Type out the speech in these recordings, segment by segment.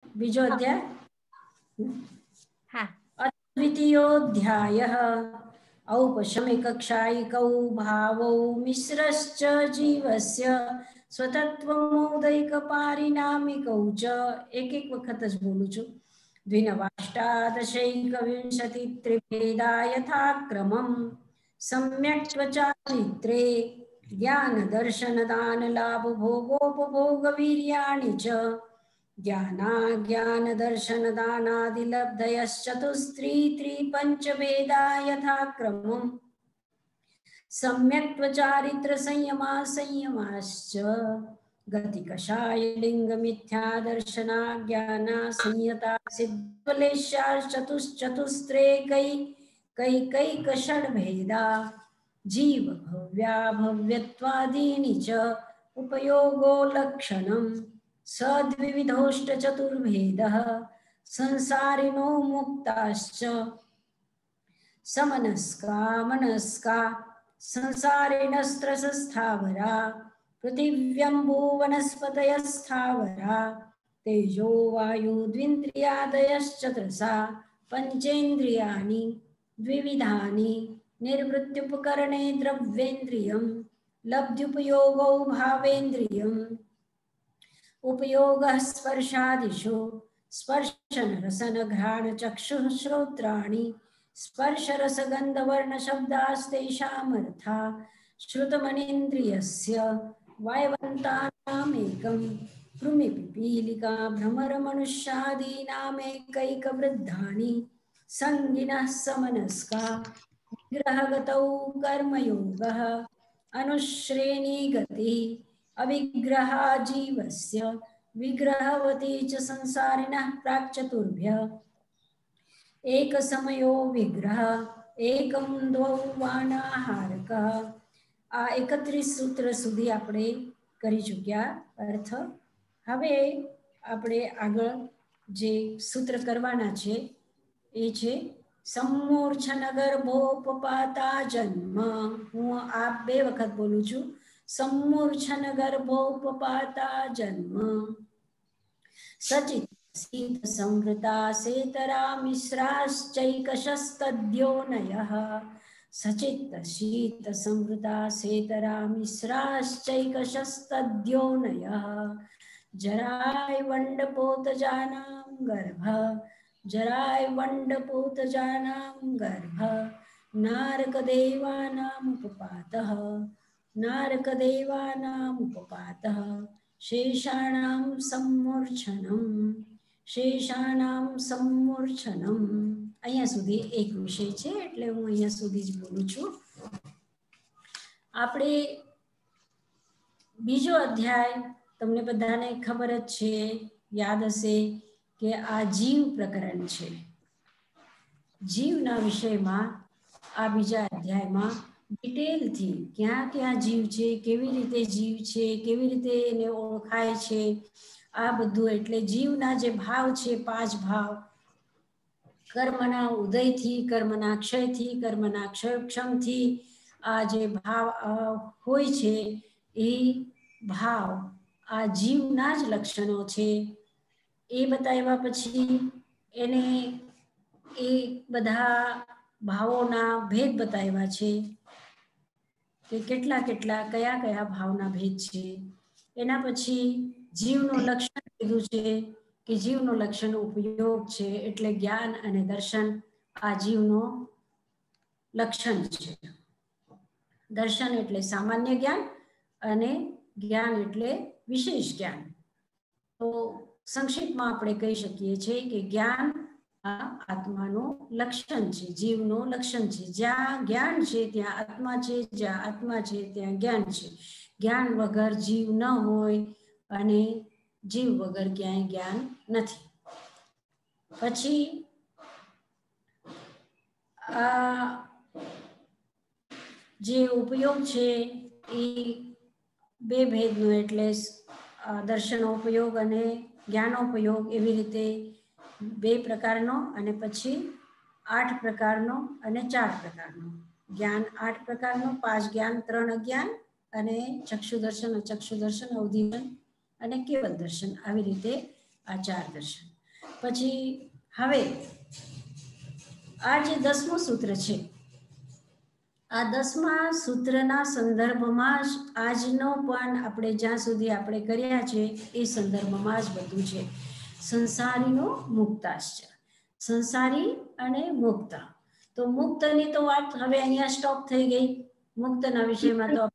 बीजो अध्याय हाँ द्वितीयोऽध्यायः औपशमिकक्षायिकौ भावौ मिश्रश्च जीवस्य स्वतत्वमोदैकपारिणामिकौ च एक एक वखत ज बोलूं છું द्विनवाष्टादशैकविंशतित्रिभेदा यथाक्रमं सम्यक्त्वचारित्रे ज्ञानदर्शनदानलाभभोगोपभोगवीर्याणि च ज्ञानाज्ञानदर्शनदानादिलब्धयश्चतुस्त्री पञ्चभेदा यथाक्रमम् सम्यक्त्वचारित्रसंयमा संयमाश्च गतिकषायलिङ्गमिथ्यादर्शनाज्ञाना संयता सिद्धफलेश्चाश्चतुश्चतुस्त्रेकैकषड्भेदा जीवभव्याभव्यत्वादीनि च उपयोगो लक्षणम् सद्विविधोष्टचतुर्भेदः संसारिणो मुक्ताश्च समनस्का मनस्का संसारिणस्त्रसस्थावरा पृथिव्यम्बुवनस्पतयस्थावरा तेजो वायुद्विन्द्रियादयश्चतुर्षा पञ्चेन्द्रियाणि द्विविधानि निर्वृत्त्युपकरणे द्रव्येन्द्रियं लब्ध्युपयोगौ भावेन्द्रियम् उपयोगः स्पर्शादिषु स्पर्शनरसनघ्राणचक्षुः श्रोत्राणि स्पर्शरसगन्धवर्णशब्दास्तेषामर्था श्रुतमनीन्द्रियस्य वायवन्तानामेकं कृमिपिपीलिका भ्रमरमनुष्यादीनामेकैकवृद्धानि सङ्गिनः समनस्का विग्रहगतौ कर्मयोगः अनुश्रेणीगतिः अविग्रहा जीवस्य विग्रहवती च संसारिणः प्राक्चतुर्भ्यः एकसमयो विग्रह एकं द्वौ वानाहारकः आ 31 सूत्र સુધી આપણે કરી ચૂક્યા અર્થ હવે આપણે આગળ જે સૂત્ર કરવાના છે એ છે सम्मूर्छन गर्भोपपाता जन्म હું આ બે વખત બોલું છું सम्मूर्छन गर्भोपपाता जन्म सचित शीत संवृता सेतरा मिश्राश्चैकशस्तद्योनयः सचित शीत संवृता सेतरा मिश्राश्चैकशस्तद्योनयः जरायवण्डपोतजानां गर्भ जरायवण्डपोतजानां गर्भ नारकदेवानामुपपातः नारकदेवानामुपपातः शेषाणां सम्मूर्छनम् અહીંયા સુધી એક વિષય છે એટલે હું અહીંયા સુધી જ બોલું છું આપણે બીજો અધ્યાય તમને બધાને ખબર જ છે યાદ હશે કે આ જીવ પ્રકરણ છે જીવના વિષયમાં આ બીજા અધ્યાયમાં ડિટેલથી ક્યાં ક્યાં જીવ છે કેવી રીતે જીવ છે કેવી રીતે એને ઓળખાય છે આ બધું એટલે જીવના જે ભાવ છે પાંચ ભાવ કર્મના ઉદયથી કર્મના ક્ષયથી કર્મના ક્ષમથી આ જે ભાવ હોય છે એ ભાવ આ જીવના જ લક્ષણો છે એ બતાવ્યા પછી એને એ બધા ભાવોના ભેદ બતાવ્યા છે કે કેટલા કેટલા કયા કયા ભાવના ભેદ છે એના પછી જીવનું લક્ષણ કીધું છે કે જીવનું લક્ષણ ઉપયોગ છે એટલે જ્ઞાન અને દર્શન આ જીવનો લક્ષણ છે દર્શન એટલે સામાન્ય જ્ઞાન અને જ્ઞાન એટલે વિશેષ જ્ઞાન તો સંક્ષિપ્તમાં આપણે કહી શકીએ છીએ કે જ્ઞાન આ આત્માનું લક્ષણ છે જીવનું લક્ષણ છે જ્યાં જ્ઞાન છે ત્યાં આત્મા છે જ્યાં આત્મા છે ત્યાં જ્ઞાન છે જ્ઞાન વગર જીવ ન હોય અને જીવ વગર ક્યાંય જ્ઞાન નથી પછી આ જે ઉપયોગ છે એ બે ભેદનો એટલે દર્શનોપયોગ અને જ્ઞાનોપયોગ એવી રીતે બે પ્રકારનો અને પછી 8 પ્રકારનો અને 4 પ્રકારનો જ્ઞાન 8 પ્રકારનો 5 જ્ઞાન 3 અજ્ઞાન અને ચક્ષુ દર્શન અવધિ અને કેવલ દર્શન આવી રીતે આ 4 દર્શન પછી હવે આ જે 10મું સૂત્ર છે, આ 10મા સૂત્રના સંદર્ભમાં જ આજનો પણ આપણે જ્યાં સુધી આપણે કર્યા છે એ સંદર્ભમાં જ બધું છે. સંસારીનો મુક્તાશ્ચ, સંસારી અને મુક્ત. તો મુક્તની તો વાત હવે અહીંયા સ્ટોપ થઈ ગઈ. મુક્તના વિષયમાં તો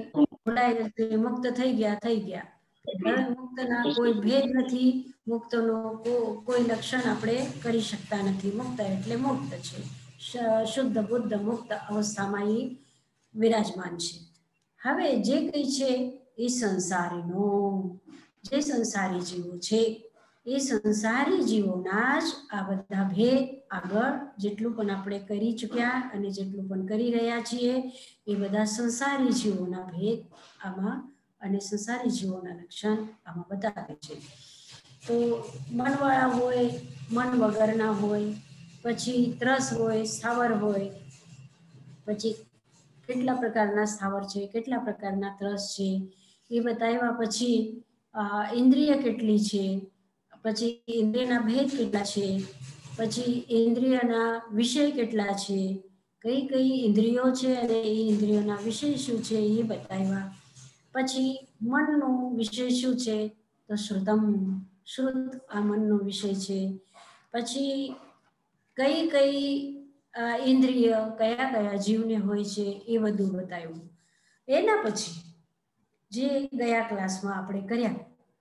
મુક્ત થઈ ગયા. હવે મુક્તના કોઈ ભેદ નથી, મુક્તનો કોઈ લક્ષણ આપણે કરી શકતા નથી. મુક્ત એટલે મુક્ત છે, શુદ્ધ બુદ્ધ મુક્ત અવસ્થામાં એ વિરાજમાન છે. હવે જે કંઈ છે એ સંસારીનો, જે સંસારી જીવો છે એ સંસારી જીવોના જ આ બધા ભેદ આગળ જેટલું પણ આપણે કરી ચૂક્યા અને જેટલું પણ કરી રહ્યા છીએ એ બધા સંસારી જીવોના ભેદ આમાં અને સંસારી જીવોના લક્ષણ આમાં બતાવે છે. તો મનવાળા હોય, મન વગરના હોય, પછી ત્રસ હોય, સ્થાવર હોય, પછી કેટલા પ્રકારના સ્થાવર છે, કેટલા પ્રકારના ત્રસ છે એ બતાવ્યા. પછી ઇન્દ્રિય કેટલી છે, પછી ઇન્દ્રિયના ભેદ કેટલા છે, પછી ઇન્દ્રિયના વિષય કેટલા છે, કઈ કઈ ઇન્દ્રિયો છે અને એ ઇન્દ્રિયોના વિષય શું છે એ બતાવ્યા. પછી મનનો વિષય શું છે, તો શ્રુતમ, શ્રુત આ મનનો વિષય છે. પછી કઈ કઈ ઇન્દ્રિય કયા કયા જીવને હોય છે એ બધું બતાવ્યું. એના પછી જે ગયા ક્લાસમાં આપણે કર્યા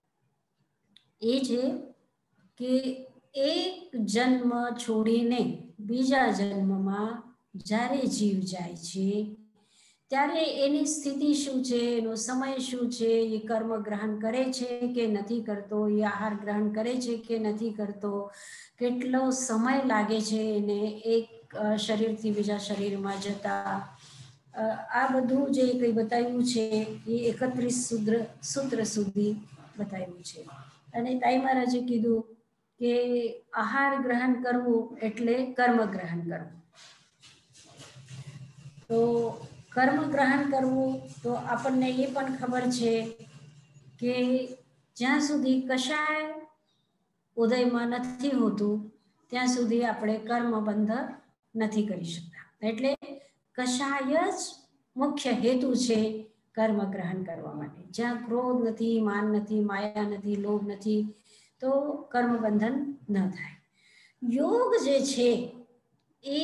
એ છે કે એક જન્મ છોડીને બીજા જન્મમાં જ્યારે જીવ જાય છે ત્યારે એની સ્થિતિ શું છે, એનો સમય શું છે, એ કર્મ ગ્રહણ કરે છે કે નથી કરતો, એ આહાર ગ્રહણ કરે છે કે નથી કરતો, કેટલો સમય લાગે છે એને એક શરીરથી બીજા શરીરમાં જતા, આ બધું જે કંઈ બતાવ્યું છે એ 31 સૂત્ર સુધી બતાવ્યું છે. અને તાઈ મહારાજે કીધું કે આહાર ગ્રહણ કરવું એટલે કર્મ ગ્રહણ કરવું. તો કર્મ ગ્રહણ કરવું તો આપણને એ પણ ખબર છે કે જ્યાં સુધી કશાય ઉદયમાં નથી હોતું ત્યાં સુધી આપણે કર્મ બંધ નથી કરી શકતા. એટલે કશાય જ મુખ્ય હેતુ છે કર્મ ગ્રહણ કરવા માટે. જ્યાં ક્રોધ નથી, માન નથી, માયા નથી, લોભ નથી, તો કર્મ બંધન ન થાય. યોગ જે છે એ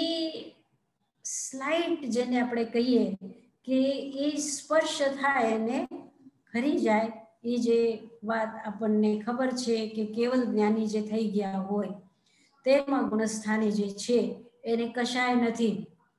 સ્લાઇટ જેને આપણે કહીએ કે એ સ્પર્શ થાય અને ખરી જાય, એ જે વાત આપણને ખબર છે કે કેવલ જ્ઞાની જે થઈ ગયા હોય તેમાં ગુણસ્થાની જે છે એને કશાય નથી.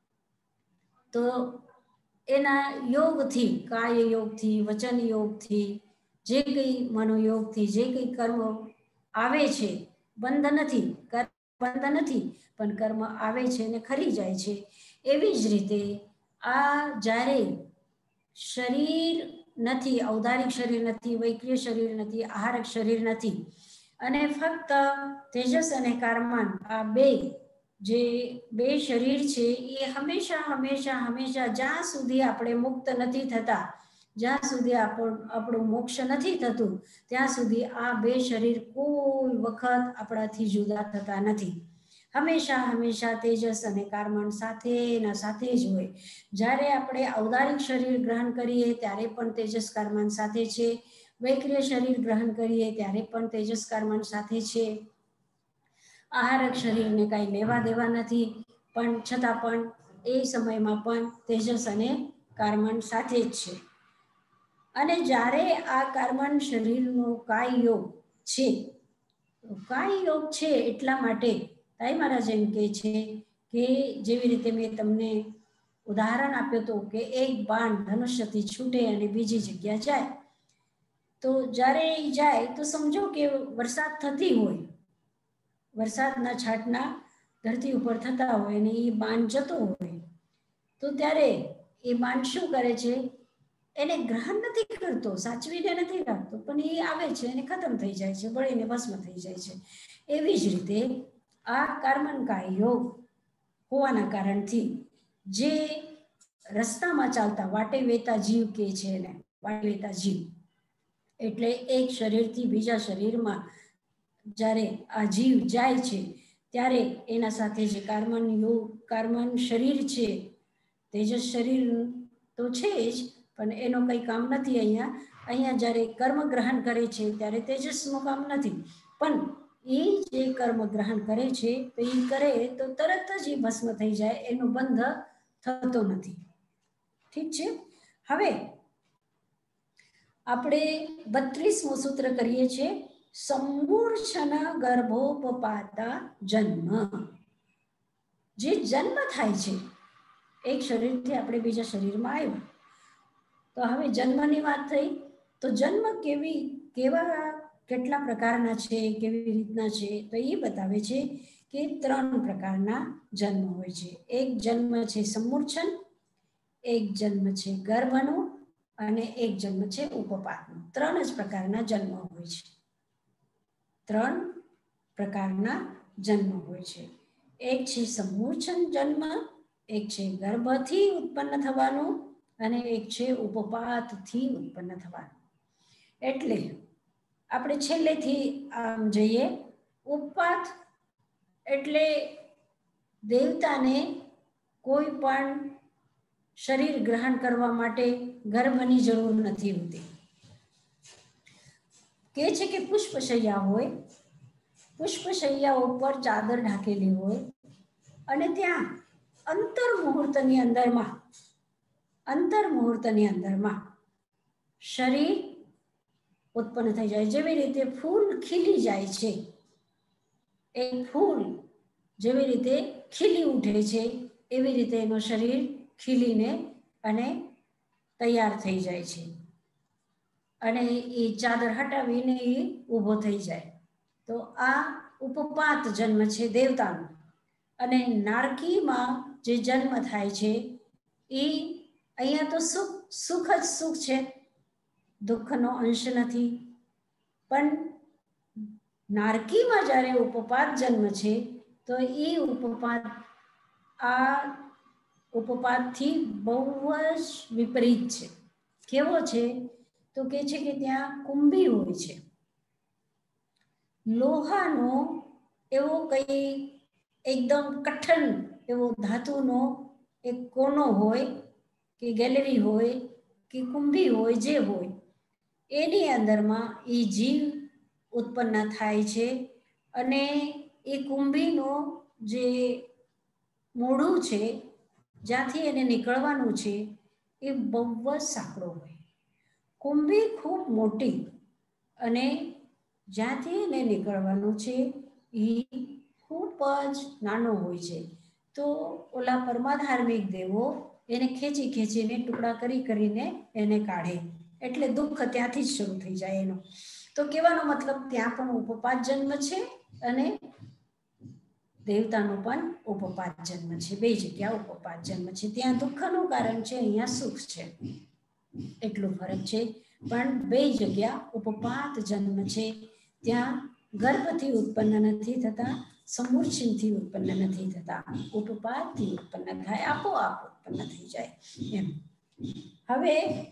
તો એના યોગથી, કાય યોગથી, વચન યોગથી, જે કંઈ મનોયોગથી જે કંઈ કર્મ આવે છે, બંધ નથી, કર્મ બંધ નથી, પણ કર્મ આવે છે અને ખરી જાય છે. એવી જ રીતે આ જ્યારે શરીર નથી, ઔદારિક શરીર નથી, વૈક્રિય શરીર નથી, આહારક શરીર નથી, અને ફક્ત તેજસ અને કારમાન આ જે બે શરીર છે એ હંમેશા હંમેશા હંમેશા જ્યાં સુધી આપણે મુક્ત નથી થતા, જ્યાં સુધી આપણું મોક્ષ નથી થતું ત્યાં સુધી આ બે શરીર કોઈ વખત આપણાથી જુદા થતા નથી. હંમેશા હંમેશા તેજસ અને કારમાન સાથે જ હોય. જ્યારે આપણે ઔદારિક શરીર ગ્રહણ કરીએ ત્યારે પણ તેજસ કારમાન સાથે છે, વૈક્રિય શરીર ગ્રહણ કરીએ ત્યારે પણ તેજસ કારમાન સાથે છે. આહારક શરીરને કાંઈ લેવા દેવા નથી, પણ છતાં પણ એ સમયમાં પણ તેજસ અને કારમાન સાથે જ છે. અને જ્યારે આ કારમાન શરીરનો કાય યોગ છે, કાય યોગ છે એટલા માટે તાઈ મહારાજ એમ કહે છે કે જેવી રીતે મેં તમને ઉદાહરણ આપ્યું હતું કે એક બાણ ધનુષ્યથી છૂટે અને બીજી જગ્યા જાય, તો જ્યારે એ જાય તો સમજો કે વરસાદ થતી હોય, વરસાદના છાંટના ધરતી ઉપર થતા હોય અને એ બાણ જતો હોય, તો ત્યારે એ બાણ શું કરે છે, એને ગ્રહણ નથી કરતો, સાચવીને નથી રાખતો, પણ એ આવે છે અને ખતમ થઈ જાય છે, બળીને ભસ્મ થઈ જાય છે. એવી જ રીતે આ કર્મણકાય યોગ હોવાના કારણથી જે રસ્તામાં ચાલતા વાટે વેતા જીવ કે છે એને, વાટે વેતા જીવ એટલે એક શરીરથી બીજા શરીરમાં જ્યારે આ જીવ જાય છે ત્યારે એના સાથે જે કાર્બન શરીર છે, તેજસ શરીર તો છે જ, પણ એનો કંઈ કામ નથી અહીંયા જ્યારે કર્મ ગ્રહણ કરે છે ત્યારે તેજસનું કામ નથી, પણ એ જે કર્મ ગ્રહણ કરે છે તો એ કરે તો તરત જ એ ભસ્મ થઈ જાય, એનો બંધ થતો નથી. ઠીક છે. હવે આપણે 32મું સૂત્ર કરીએ છીએ, સમૂર્છન ગર્ભોપપાતા જન્મ. જે જન્મ થાય છે, એક શરીરથી આપણે બીજા શરીરમાં આવ્યા, તો હવે જન્મની વાત થઈ, તો જન્મ કેવા કેટલા પ્રકારના છે, કેવી રીતના છે, તો એ બતાવે છે કે 3 પ્રકારના જન્મ હોય છે. એક જન્મ છે સમૂર્છન, એક જન્મ છે ગર્ભનો, અને એક જન્મ છે ઉપપાતનો. 3 જ પ્રકારના જન્મ હોય છે. 3 પ્રકારના જન્મ હોય છે. એક છે સમૂર્છન જન્મ, એક છે ગર્ભથી ઉત્પન્ન થવાનું, અને એક છે ઉપપાતથી ઉત્પન્ન થવાનું. એટલે આપણે છેલ્લેથી આમ જઈએ, ઉપપાત એટલે દેવતાને કોઈ પણ શરીર ગ્રહણ કરવા માટે ગર્ભની જરૂર નથી હોતી. કે છે કે પુષ્પશૈયા હોય, પુષ્પશૈયા ઉપર ચાદર ઢાંકેલી હોય, અને ત્યાં અંતર મુહૂર્તની અંદરમાં શરીર ઉત્પન્ન થઈ જાય. જેવી રીતે ફૂલ ખીલી જાય છે, એક ફૂલ જેવી રીતે ખીલી ઉઠે છે, એવી રીતે એનું શરીર ખીલીને અને તૈયાર થઈ જાય છે, અને એ ચાદર હટાવીને એ ઊભો થઈ જાય. તો આ ઉપપાત જન્મ છે દેવતાનો. અને નારકીમાં જે જન્મ થાય છે એ અહીંયા તો સુખ જ સુખ છે, દુઃખનો અંશ નથી. પણ નારકીમાં જ્યારે ઉપપાત જન્મ છે, તો એ ઉપપાતથી બહુ જ વિપરીત છે. કેવો છે? તો કે છે કે ત્યાં કુંભી હોય છે, લોહાનો એવો કઈ એકદમ કઠણ એવો ધાતુનો એક કોનો હોય, કે ગેલેરી હોય, કે કુંભી હોય, જે હોય એની અંદરમાં એ જીવ ઉત્પન્ન થાય છે. અને એ કુંભીનો જે મોઢું છે, જ્યાંથી એને નીકળવાનું છે, એ બહુ જ સાંકડો હોય. કુંભી ખૂબ મોટી, અને જ્યાંથી એને નીકળવાનું છે એ ખૂબ જ નાનો હોય છે. તો ઓલા પરમાધાર્મિક દેવો એને ખેંચીને ટુકડા કરીને એને કાઢે, એટલે દુઃખ ત્યાંથી જ શરૂ થઈ જાય એનો. તો કહેવાનો મતલબ ત્યાં પણ ઉપપાત જન્મ છે, અને દેવતાનો પણ ઉપપાત જન્મ છે. બે જગ્યા ઉપપાત જન્મ છે. ત્યાં દુઃખનું કારણ છે, અહીંયા સુખ છે, એટલો ફરક છે. પણ બે જગ્યા ઉપપાત જન્મ છે. ત્યાં ગર્ભથી ઉત્પન્ન નથી થતા, સમૂર્છનથી ઉત્પન્ન નથી થતા, ઉપપાતથી ઉત્પન્ન થાય, આપોઆપ ઉત્પન્ન થઈ જાય એમ. હવે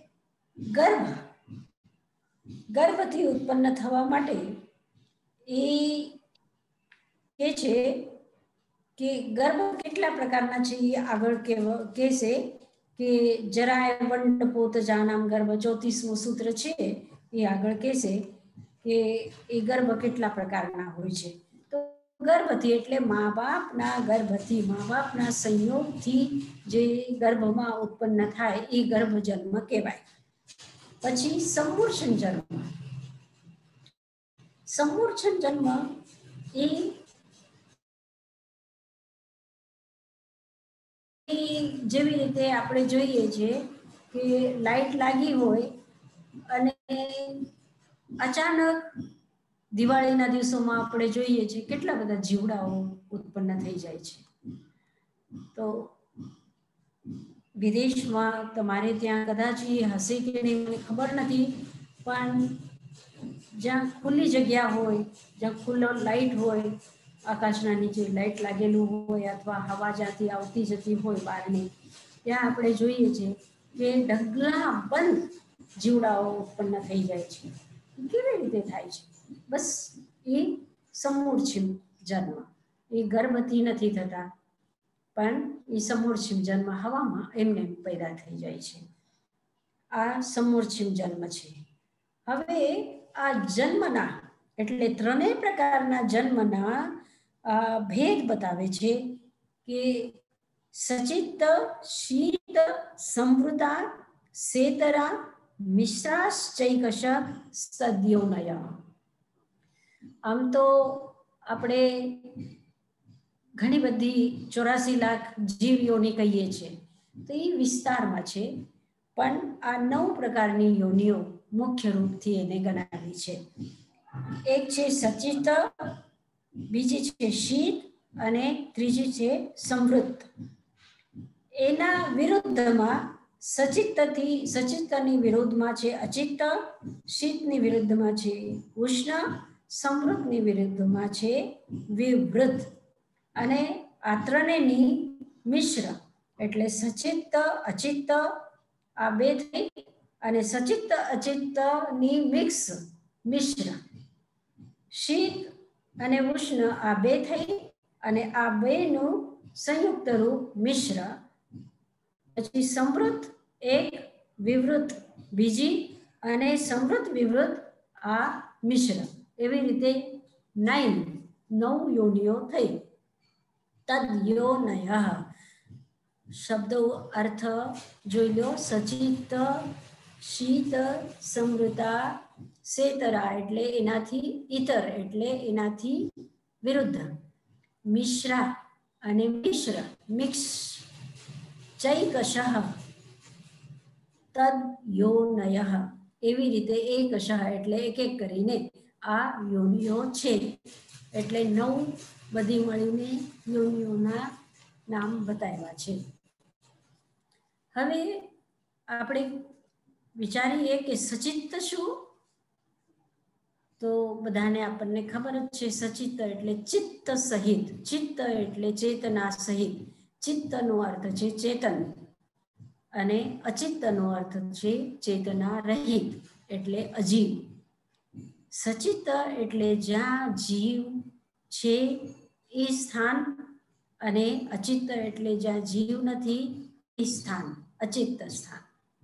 ગર્ભથી ઉત્પન્ન થવા માટે એ કે છે કે ગર્ભ કેટલા પ્રકારના છે એ આગળ કહેશે કે જરાય વંડ પોત જાનામ ગર્ભ 34મું સૂત્ર છે એ આગળ કહેશે કે એ ગર્ભ કેટલા પ્રકારના હોય છે. તો ગર્ભથી એટલે મા બાપના સંયોગથી જે ગર્ભમાં ઉત્પન્ન થાય એ ગર્ભ જન્મ કહેવાય. પછી સમૂર્છન જન્મ એ જેવી રીતે આપણે જોઈએ છે કે લાઈટ લાગી હોય અને અચાનક દિવાળીના દિવસોમાં આપણે જોઈએ છીએ કેટલા બધા જીવડાઓ ઉત્પન્ન થઈ જાય છે. તો વિદેશમાં તમારે ત્યાં કદાચ હશે કે નહીં મને ખબર નથી, પણ જ્યાં ખુલ્લી જગ્યા હોય, જ્યાં ખુલ્લો લાઈટ હોય, આકાશના નીચે લાઈટ લાગેલું હોય, અથવા હવા જ્યાંથી આવતી જતી હોય બહારની, ત્યાં આપણે જોઈએ છીએ કે ઢગલા બંધ જીવડાઓ ઉત્પન્ન થઈ જાય છે. કેવી રીતે થાય છે? બસ એ સમૂળછીમ જન્મ, એ ગર્ભથી નથી થતા, પણ એ સમૂળછીમ જન્મ હવામાં એમને પેદા થઈ જાય છે. આ સમૂળછીમ જન્મ છે. હવે આ જન્મના એટલે ત્રણેય પ્રકારના જન્મના ભેદ બતાવે છે કે સચિત, શીત, સમૃતા, સેતરા, મિશ્રાશ્ચૈકશ સદ્યોનય. આમ તો આપણે ઘણી બધી 84 લાખ જીવ યોની કહીએ છીએ, તો એ વિસ્તારમાં છે, પણ આ 9 પ્રકારની યોનિઓ મુખ્ય રૂપથી એને ગણાવી છે. એક છે સચિત, બીજી છે શીત અને ત્રીજી છે સમૃદ્ધ. એના વિરુદ્ધમાં સચિતની વિરુદ્ધમાં છે અચિત્ત, શીતની વિરુદ્ધમાં છે ઉષ્ણ, સમૃદ્ધની વિરુદ્ધમાં છે વિવૃદ્ધ, અને આ ત્રણેયની મિશ્ર એટલે સચિત્ત અચિત્ત આ બે થઈ, અને સચિત્ત અચિત્તની મિશ્ર શીત અને ઉષ્ણ આ બે થઈ, અને આ બેનું સંયુક્ત રૂપ મિશ્ર, પછી સમૃદ્ધ એક, વિવૃદ્ધ બીજી, અને સમૃદ્ધ વિવૃદ્ધ આ મિશ્ર. એવી રીતે 9 યોનિઓ થઈ. તદ્યોનય શબ્દો અર્થ જોઈ લો. સચિત, શીત, સમૃતા, સેતરા એટલે એનાથી ઇતર એટલે એનાથી વિરુદ્ધ, મિશ્રા અને મિશ્ર મિક્સ, ચૈકશ તદ્યોનય. એવી રીતે એકશ એટલે એક એક કરીને આ યોનિઓ છે. એટલે 9 બધી મળીને યોનિઓના નામ બતાવ્યા છે. હવે આપણે વિચારીએ કે સચિત્ત શું? તો બધાને આપણને ખબર જ છે, સચિત્ત એટલે ચિત્ત સહિત. ચિત્ત એટલે ચેતના સહિત. ચિત્તનો અર્થ છે ચેતન, અને અચિત્તનો અર્થ છે ચેતના રહિત એટલે અજીવ. સચિત્ત એટલે જ્યાં જીવ છે એ સ્થાન, અને અચિત્ત એટલે જ્યાં જીવ નથી એ સ્થાન, અચિત્ત સ્થાન.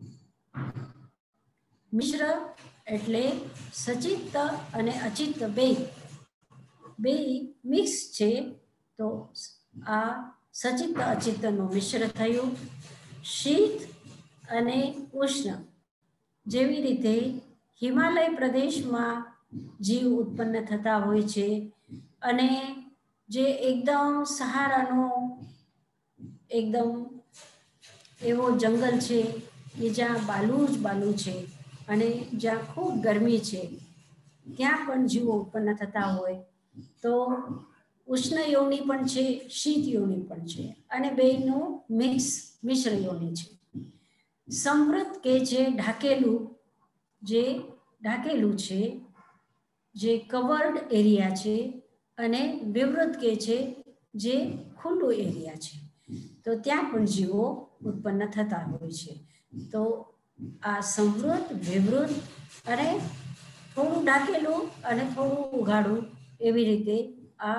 મિશ્ર એટલે સચિત્ત અને અચિત્ત બે મિક્સ છે, તો આ સચિત્ત અચિત્તનું મિશ્ર થયું. શીત અને ઉષ્ણ, જેવી રીતે હિમાલય પ્રદેશમાં જીવ ઉત્પન્ન થતા હોય છે, અને જે એકદમ સહારાનો એકદમ એવો જંગલ છે કે જ્યાં બાલુ છે, અને જ્યાં ખૂબ ગરમી છે, ત્યાં પણ જીવો ઉત્પન્ન થતા હોય. તો ઉષ્ણ યોનિ પણ છે, શીત યોનિ પણ છે, અને બેયનું મિશ્ર યોનિ છે. સમૃદ્ધ કે જે ઢાકેલું છે, જે કવર્ડ એરિયા છે, અને વિવૃદ્ધ કે છે જે ખુલ્લું એરિયા છે, તો ત્યાં પણ જીવો ઉત્પન્ન થતા હોય છે. તો આ સમૃદ્ધ, વિવૃદ્ધ અને થોડું ઢાકેલું અને થોડું ઉઘાડું, એવી રીતે આ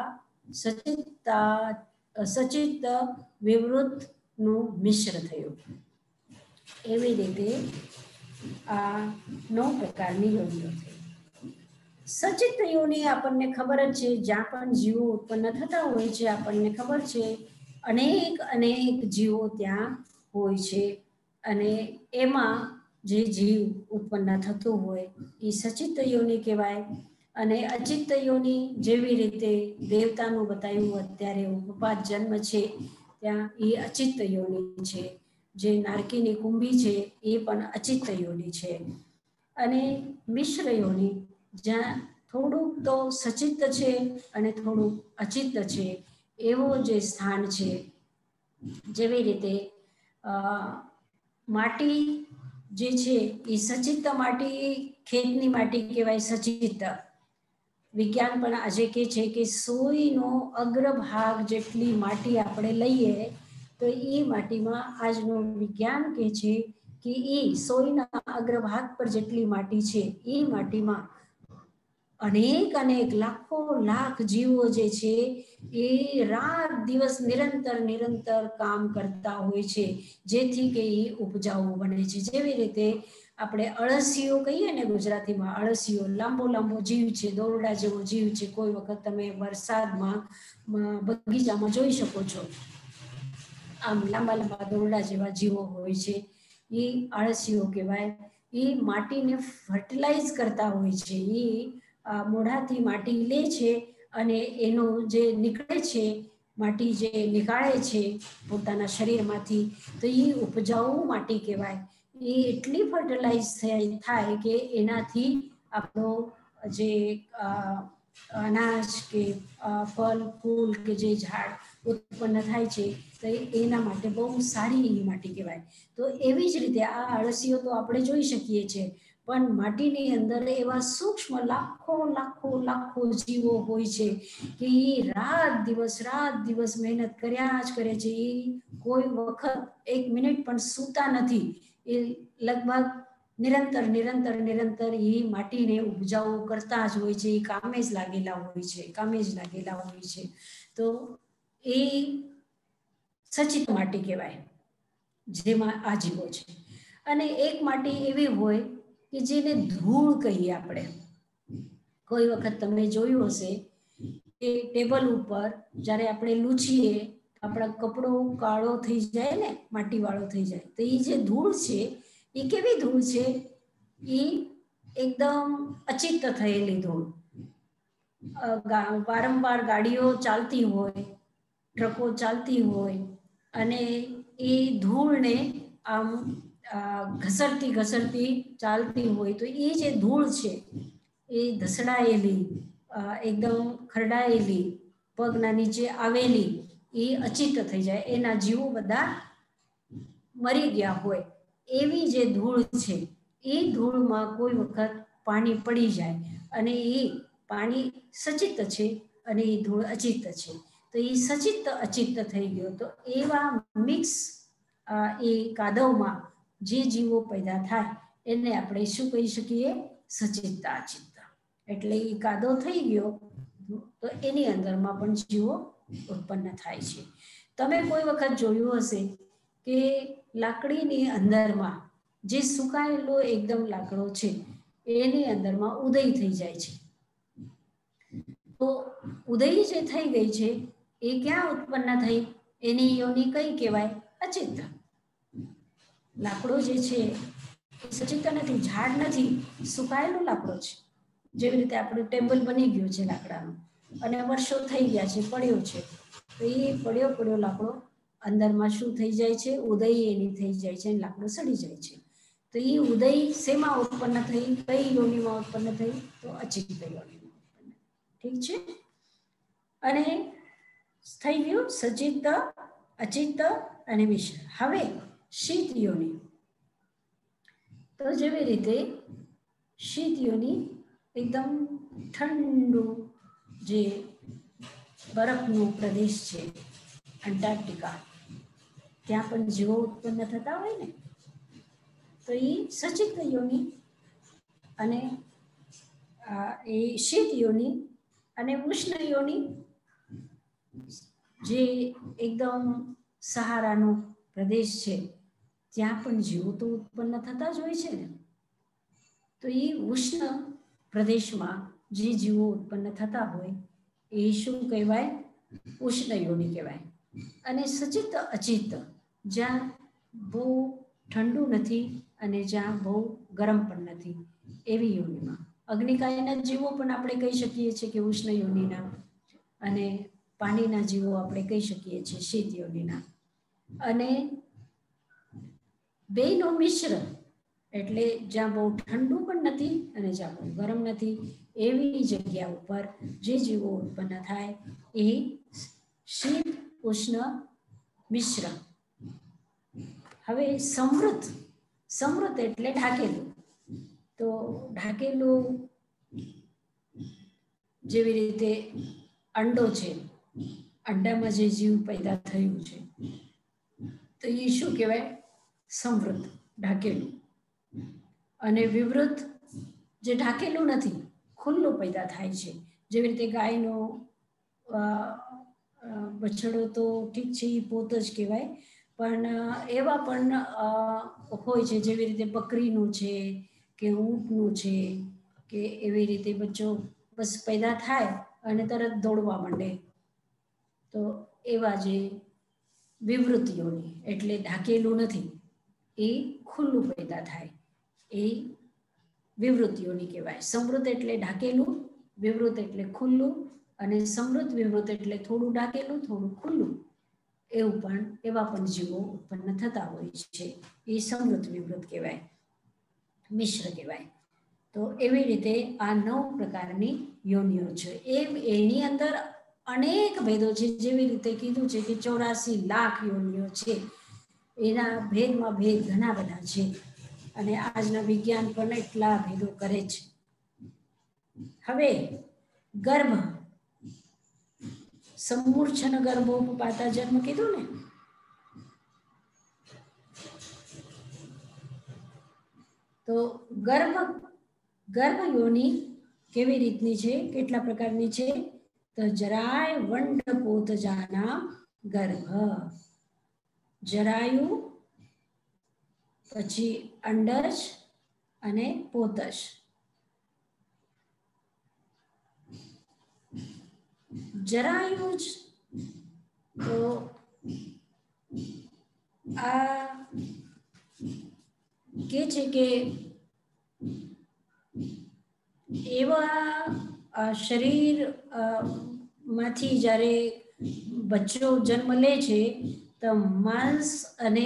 સચિત્ત વિવૃદ્ધનું મિશ્ર થયું. એવી રીતે આ 9 પ્રકારની યોનિઓ થઈ. સચિત્ત યોનિ આપણને ખબર જ છે, જ્યાં પણ જીવો ઉત્પન્ન થતા હોય છે, આપણને ખબર છે અનેક જીવો ત્યાં હોય છે, અને એમાં જે જીવ ઉત્પન્ન થતું હોય એ સચિત્ત યોનિ કહેવાય. અને અચિત્ત યોનિ જેવી રીતે દેવતાનું બતાવ્યું અત્યારે ઉપપાત જન્મ છે, ત્યાં એ અચિત્ત યોનિ છે. જે નારકીની કુંભી છે એ પણ અચિત્ત યોનિ છે. અને મિશ્ર યોનિ જ્યાં થોડુંક તો સચિત્ત છે અને થોડુંક અચિત્ત છે, એવો જે સ્થાન છે. જેવી રીતે માટી જે છે એ સચિત્ત માટી, ખેતની માટી કહેવાય સચિત્ત. વિજ્ઞાન પણ આજે કહે છે કે સોયનો અગ્રભાગ જેટલી માટી આપણે લઈએ તો એ માટીમાં આજનું વિજ્ઞાન કહે છે કે એ સોયના અગ્રભાગ પર જેટલી માટી છે એ માટીમાં अनेक अनेक लाखों लाख जीवो जे छे ए रात दिवस निरंतर निरंतर काम करता होय छे जेथी के ई उपजाऊ बने छे। जेवी रीते આપણે અળસિયો કહીએ ને ગુજરાતીમાં, અળસિયો લાંબો લાંબો જીવ છે, દોરડા જેવો જીવ છે. કોઈ વખત તમે વરસાદમાં બગીચામાં જોઈ શકો છો, આમ લાંબા લાંબા દોરડા જેવા જીવો હોય છે, એ આળસીઓ કહેવાય. એ માટીને ફર્ટિલાઇઝ કરતા હોય છે. એ મોઢાથી માટી લે છે અને એનો જે નીકળે છે માટી જે નીકાળે છે પોતાના શરીરમાંથી, તો એ ઉપજાऊ માટી કહેવાય. એ એટલી ફર્ટિલાઇઝ થાય કે એનાથી આપણો જે અનાજ કે ફળ ફૂલ કે જે ઝાડ ઉત્પન્ન થાય છે તો એના માટે બહુ સારી એવી માટી કહેવાય. તો એવી જ રીતે આ અળસીઓ તો આપણે જોઈ શકીએ છીએ, પણ માટીની અંદર એવા સૂક્ષ્મ લાખો લાખો લાખો જીવો હોય છે કે એ રાત દિવસ મહેનત કર્યા જ કરે છે. એ કોઈ વખત એક મિનિટ પણ સૂતા નથી. એ લગભગ નિરંતર નિરંતર નિરંતર એ માટીને ઉપજાऊ કરતા જ હોય છે. એ કામે જ લાગેલા હોય છે. તો એ સચિત માટી કહેવાય જેમાં આ જીવો છે. અને એક માટી એવી હોય કે જેને ધૂળ કહીએ આપણે. કોઈ વખત તમે જોયું હશે કે ટેબલ ઉપર જ્યારે આપણે લૂછીએ આપણા કપડો કાળો થઈ જાય ને, માટી વાળો થઈ જાય, તો એ જે ધૂળ છે એ કેવી ધૂળ છે? એ એકદમ અચિત થયેલી ધૂળ. વારંવાર ગાડીઓ ચાલતી હોય, ટ્રકો ચાલતી હોય અને એ ધૂળને આમ ઘસરતી ચાલતી હોય, તો એ જે ધૂળ છે એ ધસડાયેલી, એકદમ ખરડાયેલી, પગના નીચે આવેલી, એ અચિત થઈ જાય. એના જીવો બધા મરી ગયા હોય એવી જે ધૂળ છે, એ ધૂળમાં કોઈ વખત પાણી પડી જાય અને એ પાણી સચિત છે અને એ ધૂળ અચિત છે, તો એ સચિત અચિત થઈ ગયો. તો એવા મિક્સ એ કાદવમાં જે જીવો પેદા થાય એને આપણે શું કહી શકીએ? સચિત અચિત. એટલે એ કાદવ થઈ ગયો તો એની અંદરમાં પણ જીવો ઉત્પન્ન થાય છે. તમે કોઈ વખત જોયું હશે કે લાકડીની અંદરમાં જે સુકાયેલો એકદમ લાકડો છે એની અંદરમાં ઉદય થઈ જાય છે. તો ઉદય જે થઈ ગઈ છે એ ક્યાં ઉત્પન્ન થઈ? એની યોની કઈ કહેવાય? અચિત. લાકડો જે છે એ સચિત નથી, ઝાડ નથી, સુકાયેલો લાકડો છે. જેવી રીતે આપણું ટેબલ બની ગયું છે લાકડાનું અને વર્ષો થઈ ગયા છે, પડ્યો છે, તો એ પડ્યો લાકડો અંદરમાં શું થઈ જાય છે? ઉદય એની થઈ જાય છે અને લાકડો સડી જાય છે. તો એ ઉદય શેમાં ઉત્પન્ન થઈ? કઈ યોનિમાં ઉત્પન્ન થઈ? તો અચિત યોનિમાં ઉત્પન્ન. ઠીક છે. અને થઈ ગયું સચિત, અચિત અને મિશ્ર. હવે શીત યોનિ. તો જેવી રીતે શીત યોનિ એકદમ ઠંડુ જે બરફનો પ્રદેશ છે અંટાર્કટિકા, ત્યાં પણ જીવો ઉત્પન્ન થતા હોય ને, તો એ સચિત યોનિ અને એ શીત યોનિ. અને ઉષ્ણ યોનિ જે એકદમ સહારાનો પ્રદેશ છે ત્યાં પણ જીવો તો ઉત્પન્ન થતા જ હોય છે ને. તો એ ઉષ્ણ પ્રદેશમાં જે જીવો ઉત્પન્ન થતા હોય એ શું કહેવાય? ઉષ્ણ યોનિ કહેવાય. અને સચિત અચિત, જ્યાં બહુ ઠંડુ નથી અને જ્યાં બહુ ગરમ પણ નથી એવી યોનિમાં. અગ્નિકાયના જીવો પણ આપણે કહી શકીએ છીએ કે ઉષ્ણ યોનિના, અને પાણીના જીવો આપણે કહી શકીએ છીએ શીત યોનિના. અને બેનો મિશ્ર એટલે જ્યાં બહુ ઠંડુ પણ નથી અને જ્યાં બહુ ગરમ નથી એવી જગ્યા ઉપર જે જીવો ઉત્પન્ન થાય એ શીત ઉષ્ણ મિશ્ર. હવે સમૃદ્ધ. સમૃદ્ધ એટલે ઢાકેલું. તો ઢાકેલું જેવી રીતે અંડો છે, અંડામાં જે જીવ પેદા થયું છે તો એ શું કહેવાય? સમૃદ્ધ, ઢાકેલું. અને વિવૃત જે ઢાકેલું નથી, ખુલ્લું પેદા થાય છે. જેવી રીતે ગાયનો બછડો તો ઠીક છે એ પોત જ કહેવાય, પણ એવા પણ હોય છે જેવી રીતે બકરીનું છે કે ઊંટનું છે કે એવી રીતે બચ્ચો બસ પેદા થાય અને તરત દોડવા માંડે. તો એવા જે વિવૃત્તિઓની એટલે ઢાંકેલું નથી, એ ખુલ્લું પેદા થાય એ વિવૃત્તિઓની કહેવાય. સમૃદ્ધ એટલે ઢાંકેલું, વિવૃત એટલે ખુલ્લું, અને સમૃદ્ધ વિવૃત એટલે થોડું ઢાંકેલું થોડું ખુલ્લું. એવું પણ એવા પણ જીવો ઉત્પન્ન થતા હોય છે, એ સમૃદ્ધ વિવૃત કહેવાય, મિશ્ર કહેવાય. તો એવી રીતે આ 9 પ્રકારની યોનિઓ છે. એની અંદર અનેક ભેદો છે. જેવી રીતે કીધું છે કે 84 લાખ યોનિઓ છે, એના ભેદમાં ભેદ ઘણા બધા છે, અને આજના વિજ્ઞાન પણ એટલા ભેદો કરે છે. હવે ગર્ભ, સમૂર્છન ગર્ભોપપાતા જન્મ કીધું ને, તો ગર્ભ યોની કેવી રીતની છે, કેટલા પ્રકારની છે? તો જરાય વંડ પોત જાના ગર્ભ, જરાયુ, પછી અંડજ અને પોતજ. જરાયુ જ તો આ કે છે કે એવા શરીર માંથી જ્યારે બચ્ચો જન્મ લે છે તો માંસ અને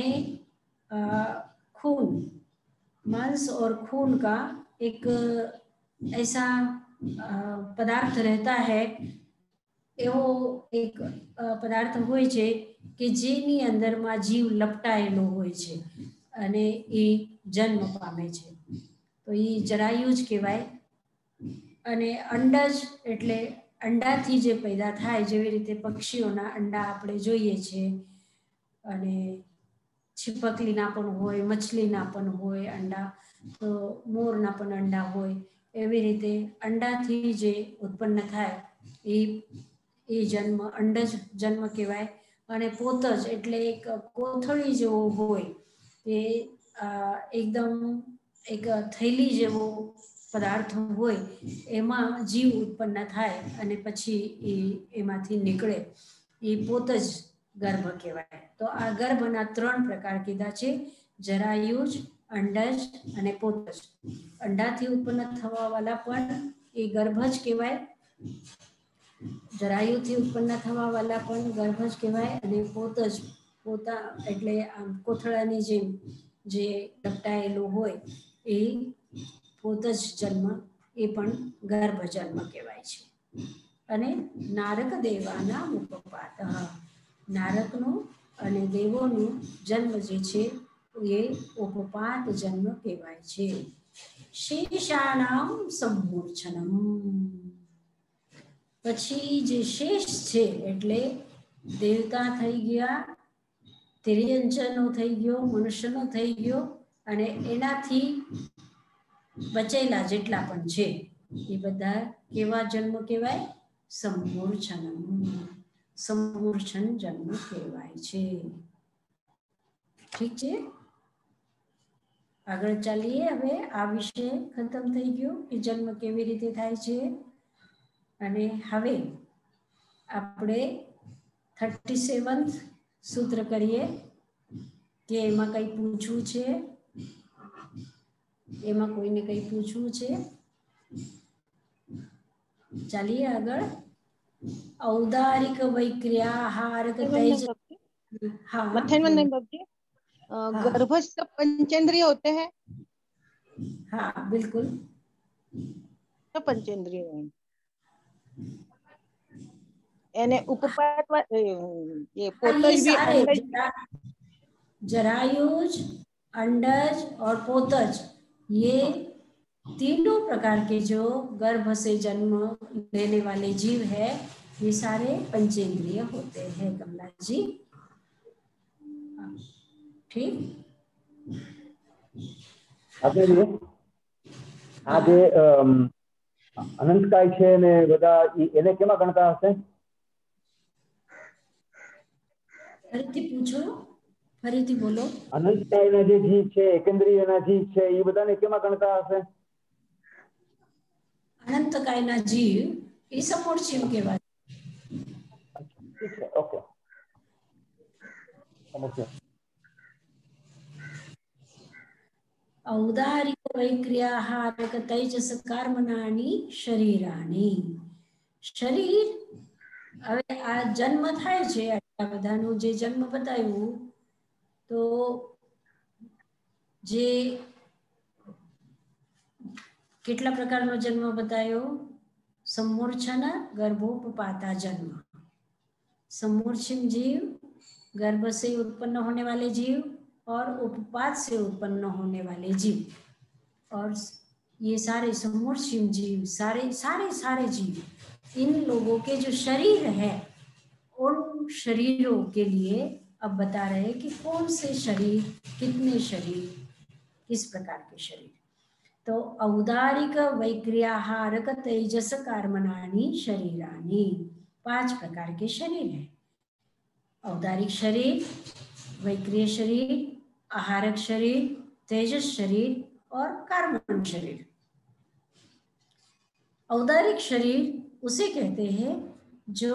खून, मांस और खून का एक ऐसा पदार्थ रहता है, એવો એક પદાર્થ હોય છે કે જેની અંદરમાં જીવ લપટાયેલો હોય છે અને એ જન્મ પામે છે, તો એ જરાયુ જ કહેવાય. અને અંડજ એટલે અંડાથી જે પેદા થાય, જેવી રીતે પક્ષીઓના અંડા આપણે જોઈએ છીએ, અને છીપકલીના પણ હોય, મછલીના પણ હોય અંડા, તો મોરના પણ અંડા હોય. એવી રીતે અંડાથી જે ઉત્પન્ન થાય એ જન્મ અંડજ જન્મ કહેવાય. અને પોતજ એટલે એક કોથળી જેવો હોય, એ એકદમ એક થેલી જેવો પદાર્થ હોય, એમાં જીવ ઉત્પન્ન થાય અને પછી એમાંથી નીકળે, એ પોતજ ગર્ભ કહેવાય. તો આ ગર્ભના 3 પ્રકાર કીધા છે, જરાયુજ, અંડજ અને પોતજ. અંડાથી ઉત્પન્ન થવા વાળા પણ એ ગર્ભ જ કહેવાય, જરાયુથી ઉત્પન્ન થવા વાળા પણ ગર્ભ જ કહેવાય, અને પોતજ પોતા એટલે આમ કોથળાની જેમ જે લપટાયેલું હોય એ પોતજ જન્મ, એ પણ ગર્ભ જન્મ કહેવાય છે. અને નારક દેવાના ઉપપાત, નારકનું અને દેવોનું જન્મ જે છે એ ઉપપાત જન્મ કહેવાય છે. શેષાણામ સમૂર્છનમ, પછી જે શેષ છે એટલે દેવતા થઈ ગયા, તિર્યંચનો થઈ ગયો, મનુષ્યનો થઈ ગયો, અને એનાથી બચેલા જેટલા પણ છે એ બધા કેવા જન્મ કહેવાય? સમૂર્છનમ, સમૂર્છન જન્મ કહેવાય છે. ઠીક છે, આગળ ચાલીએ. હવે આ વિષય ખતમ થઈ ગયો કે જન્મ કેવી રીતે થાય છે. અને હવે આપણે 37th સૂત્ર કરીએ કે એમાં કઈ પૂછવું છે, એમાં કોઈને કઈ પૂછવું છે? ચાલીએ આગળ. ઔદારિક વૈક્રિયાહારક તેજ, हाँ गर्भ सब पंचेंद्रिय होते हैं? हाँ बिल्कुल, तो पंचेंद्रिय यानी उपपात ये पोतज भी अंडज भी, जरायुज, अंडज और पोतज, ये तीनों प्रकार के जो गर्भ से जन्म लेने वाले जीव है, ये सारे पंचेंद्रिय होते हैं कमला जी. ठीक. આજે અનંતકાય છે ને બધા એને કેમાં ગણતા હશે? ફરીથી પૂછો, ફરીથી બોલો. અનંતકાયના જે જીવ છે, એકેન્દ્રિયના જીવ છે, એ બધાને કેમાં ગણતા હશે? અનંતકાયના જીવ એ સમૂળ જીવ કહેવાય. ઠીક છે, ઓકે, સમજ્યો. ઔદારિક વૈક્રિયાહારક તૈજસ કર્મણાની શરીરાની. શરીર, હવે આ જન્મ થાય છે, આટલા બધાનો જે જન્મ બતાવ્યું, તો જે કેટલા પ્રકારનો જન્મ બતાવ્યો? समूर्छन गर्भोपपाता जन्म। समूर्छिन जीव गर्भ से उत्पन्न होने वाले जीव और उपपात से उत्पन्न होने वाले जीव, और ये सारे समूर्छिन जीव, सारे जीव, इन लोगों के जो शरीर है, उन शरीरों के लिए अब बता रहे हैं कि कौन से शरीर, कितने शरीर, किस प्रकार के शरीर। तो औदारिक वैक्रियाहारक तेजस कर्मणानि शरीरानि, 5 प्रकार के शरीर है। औदारिक शरीर, वैक्रिय शरीर, आहारक शरीर, तेजस शरीर और कर्मण शरीर। औदारिक शरीर उसे कहते हैं जो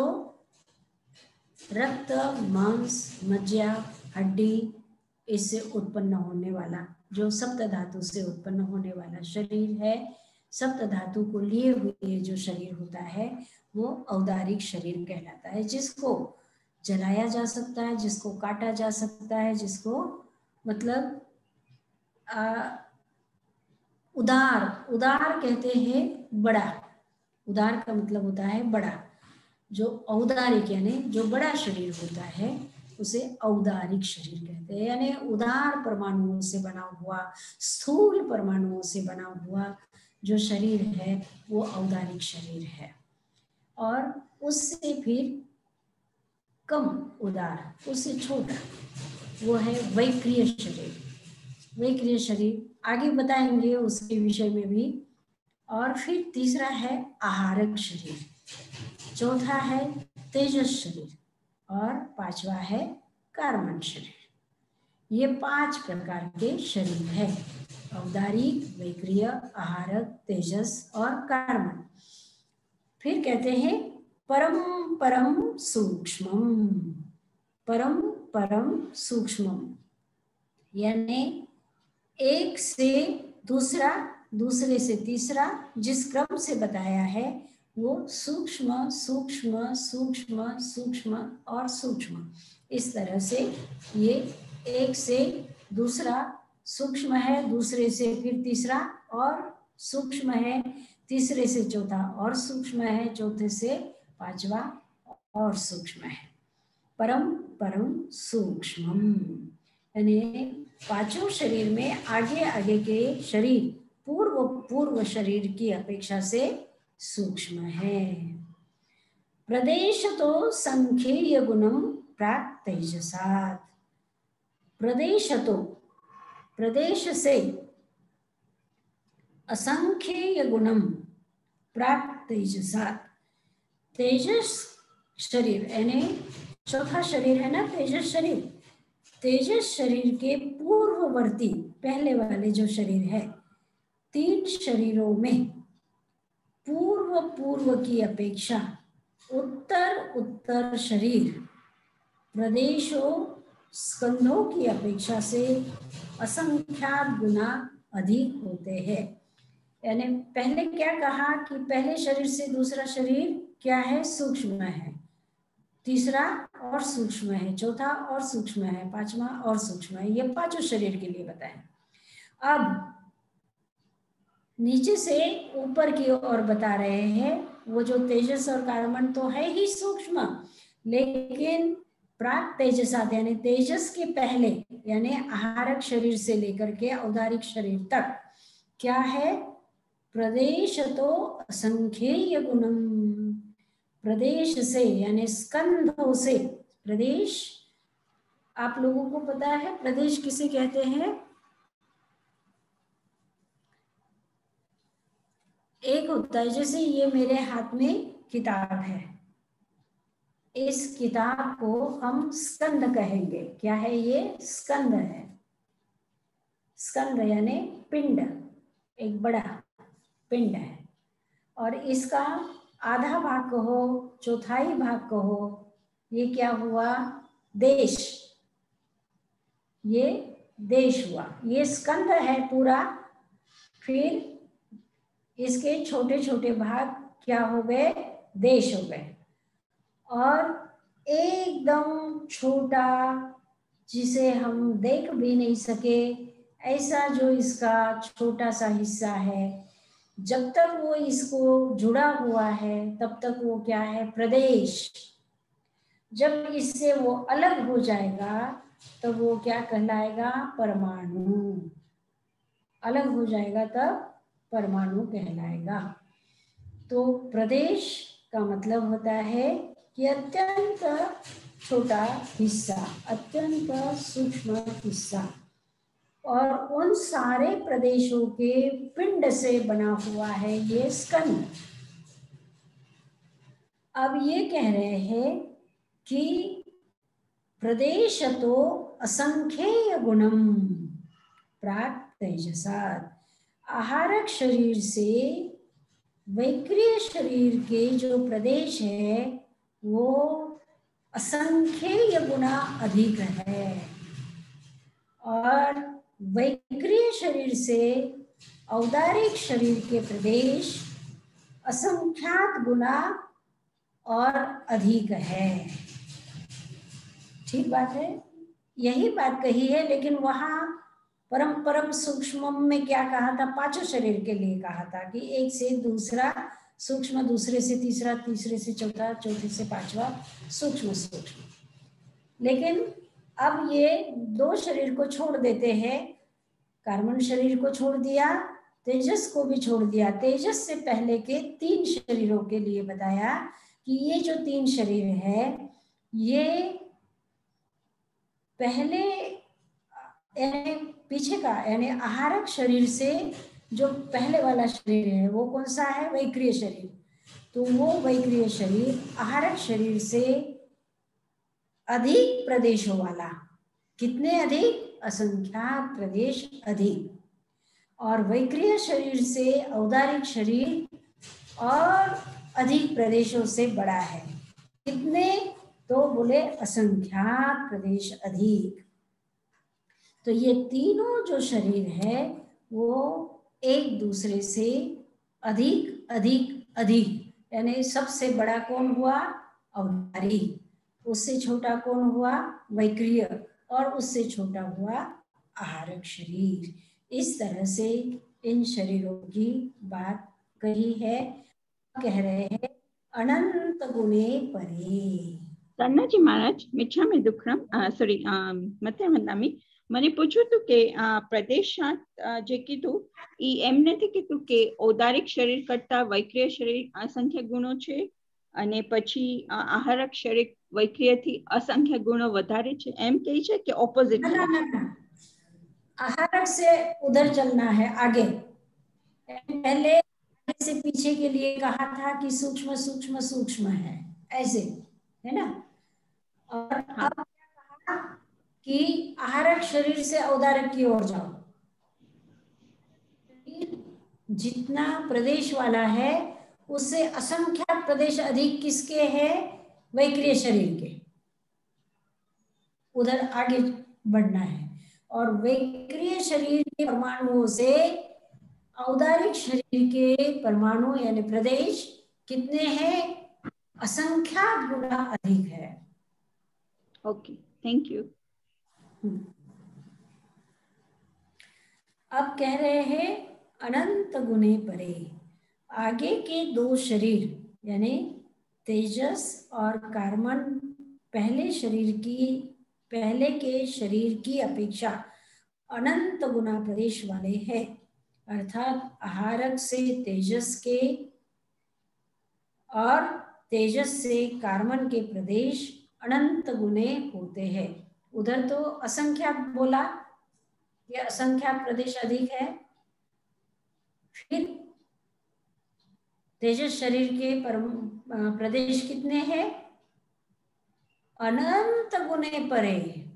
रक्त, मांस, मज्जा, हड्डी इससे उत्पन्न होने वाला, जो सप्त धातु से उत्पन्न होने वाला शरीर है। सप्त धातु को लिए हुए जो शरीर होता है वो औदारिक शरीर कहलाता है, जिसको जलाया जा सकता है, जिसको काटा जा सकता है, जिसको मतलब उदार कहते हैं बड़ा। उदार का मतलब होता है बड़ा। जो औदारिक यानी जो बड़ा शरीर होता है उसे औदारिक शरीर कहते हैं, यानी उदार परमाणुओं से बना हुआ, स्थूल परमाणुओं से बना हुआ जो शरीर है वो औदारिक शरीर है। और उससे फिर कम उदार, उससे छोटा, वो है वैक्रिय शरीर। वैक्रिय शरीर आगे बताएंगे उसके विषय में भी। और फिर तीसरा है आहारक शरीर, चौथा है तेजस शरीर और 5वां है कर्मण शरीर। ये 5 प्रकार के शरीर है, औदारिक, वैक्रिय, आहारक, तेजस और कर्मण। फिर कहते हैं परम परम सूक्ष्मम। परम परम सूक्ष्मम यानी एक से दूसरा, दूसरे से तीसरा, जिस क्रम से बताया है वो सूक्ष्म सूक्ष्म सूक्ष्म सूक्ष्म और सूक्ष्म, इस तरह से ये एक से दूसरा सूक्ष्म है, दूसरे से फिर तीसरा और सूक्ष्म है, तीसरे से चौथा और सूक्ष्म है, चौथे से 5वां और सूक्ष्म है। परम परम सूक्ष्मम यानी 5 शरीर में आगे आगे के शरीर पूर्व शरीर की अपेक्षा से सूक्ष्म है। प्रदेश तो संख्येय गुणम प्राक तेजसात। प्रदेश तो, प्रदेश से असंख्येय गुणम प्राक तेजसात। तेजस शरीर यानी चौथा शरीर है ना तेजस शरीर। तेजस शरीर के पूर्ववर्ती पहले वाले जो शरीर है, 3 शरीरों में पूर्व की अपेक्षा उत्तर शरीर प्रदेशों स्कंधों की अपेक्षा से असंख्यात गुना अधिक होते हैं। यानी पहले क्या कहा कि पहले शरीर से दूसरा शरीर क्या है? सूक्ष्म है, तीसरा और सूक्ष्म है, चौथा और सूक्ष्म है, 5वां और सूक्ष्म है। ये 5 शरीर के लिए बताएं। अब नीचे से ऊपर की ओर बता रहे हैं, वो जो तेजस और कर्मण तो है ही सूक्ष्म, लेकिन प्राक तेजसात यानी तेजस के पहले यानी आहारक शरीर से लेकर के औदारिक शरीर तक क्या है? प्रदेश तो असंख्येय गुणम। प्रदेश से यानी स्कंधों से, प्रदेश आप लोगों को पता है प्रदेश किसे कहते हैं? एक होता है जैसे ये मेरे हाथ में किताब है, इस किताब को हम स्कंद कहेंगे। क्या है ये? स्कंद है। स्कंद यानी पिंड, एक बड़ा पिंड है। और इसका आधा भाग कहो, चौथाई भाग कहो, ये क्या हुआ? देश। ये देश हुआ, ये स्कंद है पूरा। फिर इसके छोटे छोटे भाग क्या हो गए? देश हो गए। और एकदम छोटा, जिसे हम देख भी नहीं सके, ऐसा जो इसका छोटा सा हिस्सा है, जब तक वो इसको जुड़ा हुआ है तब तक वो क्या है? प्रदेश। जब इससे वो अलग हो जाएगा तब वो क्या कहलाएगा? परमाणु। अलग हो जाएगा तब परमाणु कहलाएगा। तो प्रदेश का मतलब होता है कि अत्यंत छोटा हिस्सा, अत्यंत सूक्ष्म हिस्सा, और उन सारे प्रदेशों के पिंड से बना हुआ है ये स्कंद। अब ये कह रहे हैं कि प्रदेश तो असंख्येय गुणम प्राक तेजसात्। आहारक शरीर से वैक्रिय शरीर के जो प्रदेश है वो असंख्येय गुना अधिक है, और वैक्रिय शरीर से औदारिक शरीर के प्रदेश असंख्यात गुना और अधिक है। ठीक बात है, यही बात कही है। लेकिन वहां परम परम सूक्ष्म में क्या कहा था? पांचों शरीर के लिए कहा था कि एक से दूसरा सूक्ष्म, दूसरे से तीसरा, तीसरे से चौथा, चौथे से पांचवा सूक्ष्म सूक्ष्म। लेकिन अब ये दो शरीर को छोड़ देते हैं। कार्बन शरीर को छोड़ दिया, तेजस को भी छोड़ दिया। तेजस से पहले के तीन शरीरों के लिए बताया कि ये जो तीन शरीर है ये पहले यानी पीछे का यानी आहारक शरीर से जो पहले वाला शरीर है वो कौन सा है? वैक्रिय शरीर। तो वो वैक्रिय शरीर आहारक शरीर से अधिक प्रदेशों वाला। कितने अधिक? असंख्यात प्रदेश अधिक। और वैक्रिय शरीर से औदारिक शरीर और अधिक प्रदेशों से बड़ा है। कितने? तो बोले असंख्यात प्रदेश अधिक। तो ये तीनों जो शरीर है वो एक दूसरे से अधिक अधिक अधिक, यानी सबसे बड़ा कौन हुआ? औदारिक। उससे छोटा कौन हुआ? वैक्रिय। और उससे छोटा हुआ आहारक शरीर। इस तरह से इन शरीरों की बात कही है। कह रहे हैं अनंत गुणे परे। कर्णाजी महाराज, मिच्छामि दुक्कडम, सॉरी मते वंदामी। મને પૂછવું હતું કે પ્રદેશાંત જે કીધું ઈ એમ નથી કીધું કે ઔદારિક શરીર કરતા વૈક્રિય શરીર અસંખ્ય ગુણો છે અને પછી આહારક શરીર વૈક્રિયથી અસંખ્ય ગુણો વધારે છે, એમ કહે છે કે ઓપોઝિટ છે? आहारक से उधर चलना है आगे। पहले से पीछे के लिए कहा था कि सूक्ष्म सूक्ष्म सूक्ष्म है, ऐसे है ना। और अब क्या कहा कि आहारक शरीर से औदारिक की ओर जाओ। जितना प्रदेश वाला है उससे असंख्यात प्रदेश अधिक किसके हैं? वैक्रिय शरीर के। उधर आगे बढ़ना है। और वैक्रिय शरीर के परमाणुओं से औदारिक शरीर के परमाणु यानी प्रदेश कितने हैं? असंख्यात गुना अधिक है। Okay, thank you. अब कह रहे हैं अनंत गुणे परे। आगे के दो शरीर यानी तेजस और कार्बन पहले के शरीर की अपेक्षा अनंत गुना प्रदेश वाले हैं। अर्थात आहारक से तेजस के और तेजस से कार्बन के प्रदेश अनंत गुने होते हैं। उधर तो असंख्यात बोला, ये असंख्यात प्रदेश अधिक है। फिर तेजस शरीर के प्रदेश कितने हैं? अनंत गुने परे।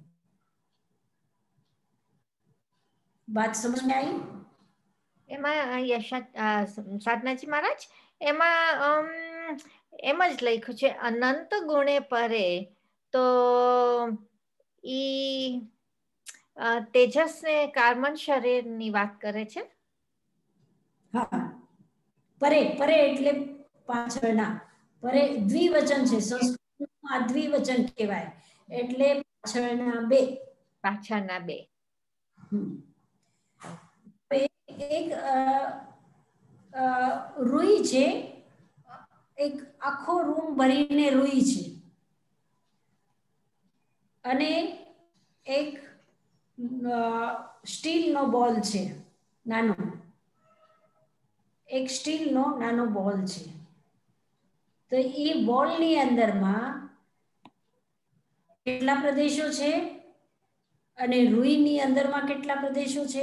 बात समझ में आई? એમાં સાધનાજી મહારાજ એમાં એમ જ લખ્યું છે અનંત ગુણે પરે, તો ઈ તેજસ ને કાર્બન શરીર ની વાત કરે છે. હા, પરે પરે એટલે પાછળના. પરે દ્વિવચન છે, સંસ્કૃતમાં આ દ્વિવચન કહેવાય, એટલે પાછળના બે. પાછળના બે. એક રૂઈ છે, એક આખો રૂમ ભરીને રૂઈ છે, અને એક સ્ટીલનો બોલ છે નાનો, એક સ્ટીલનો નાનો બોલ છે. તો એ બોલની અંદરમાં કેટલા પ્રદેશો છે અને રૂઈની અંદરમાં કેટલા પ્રદેશો છે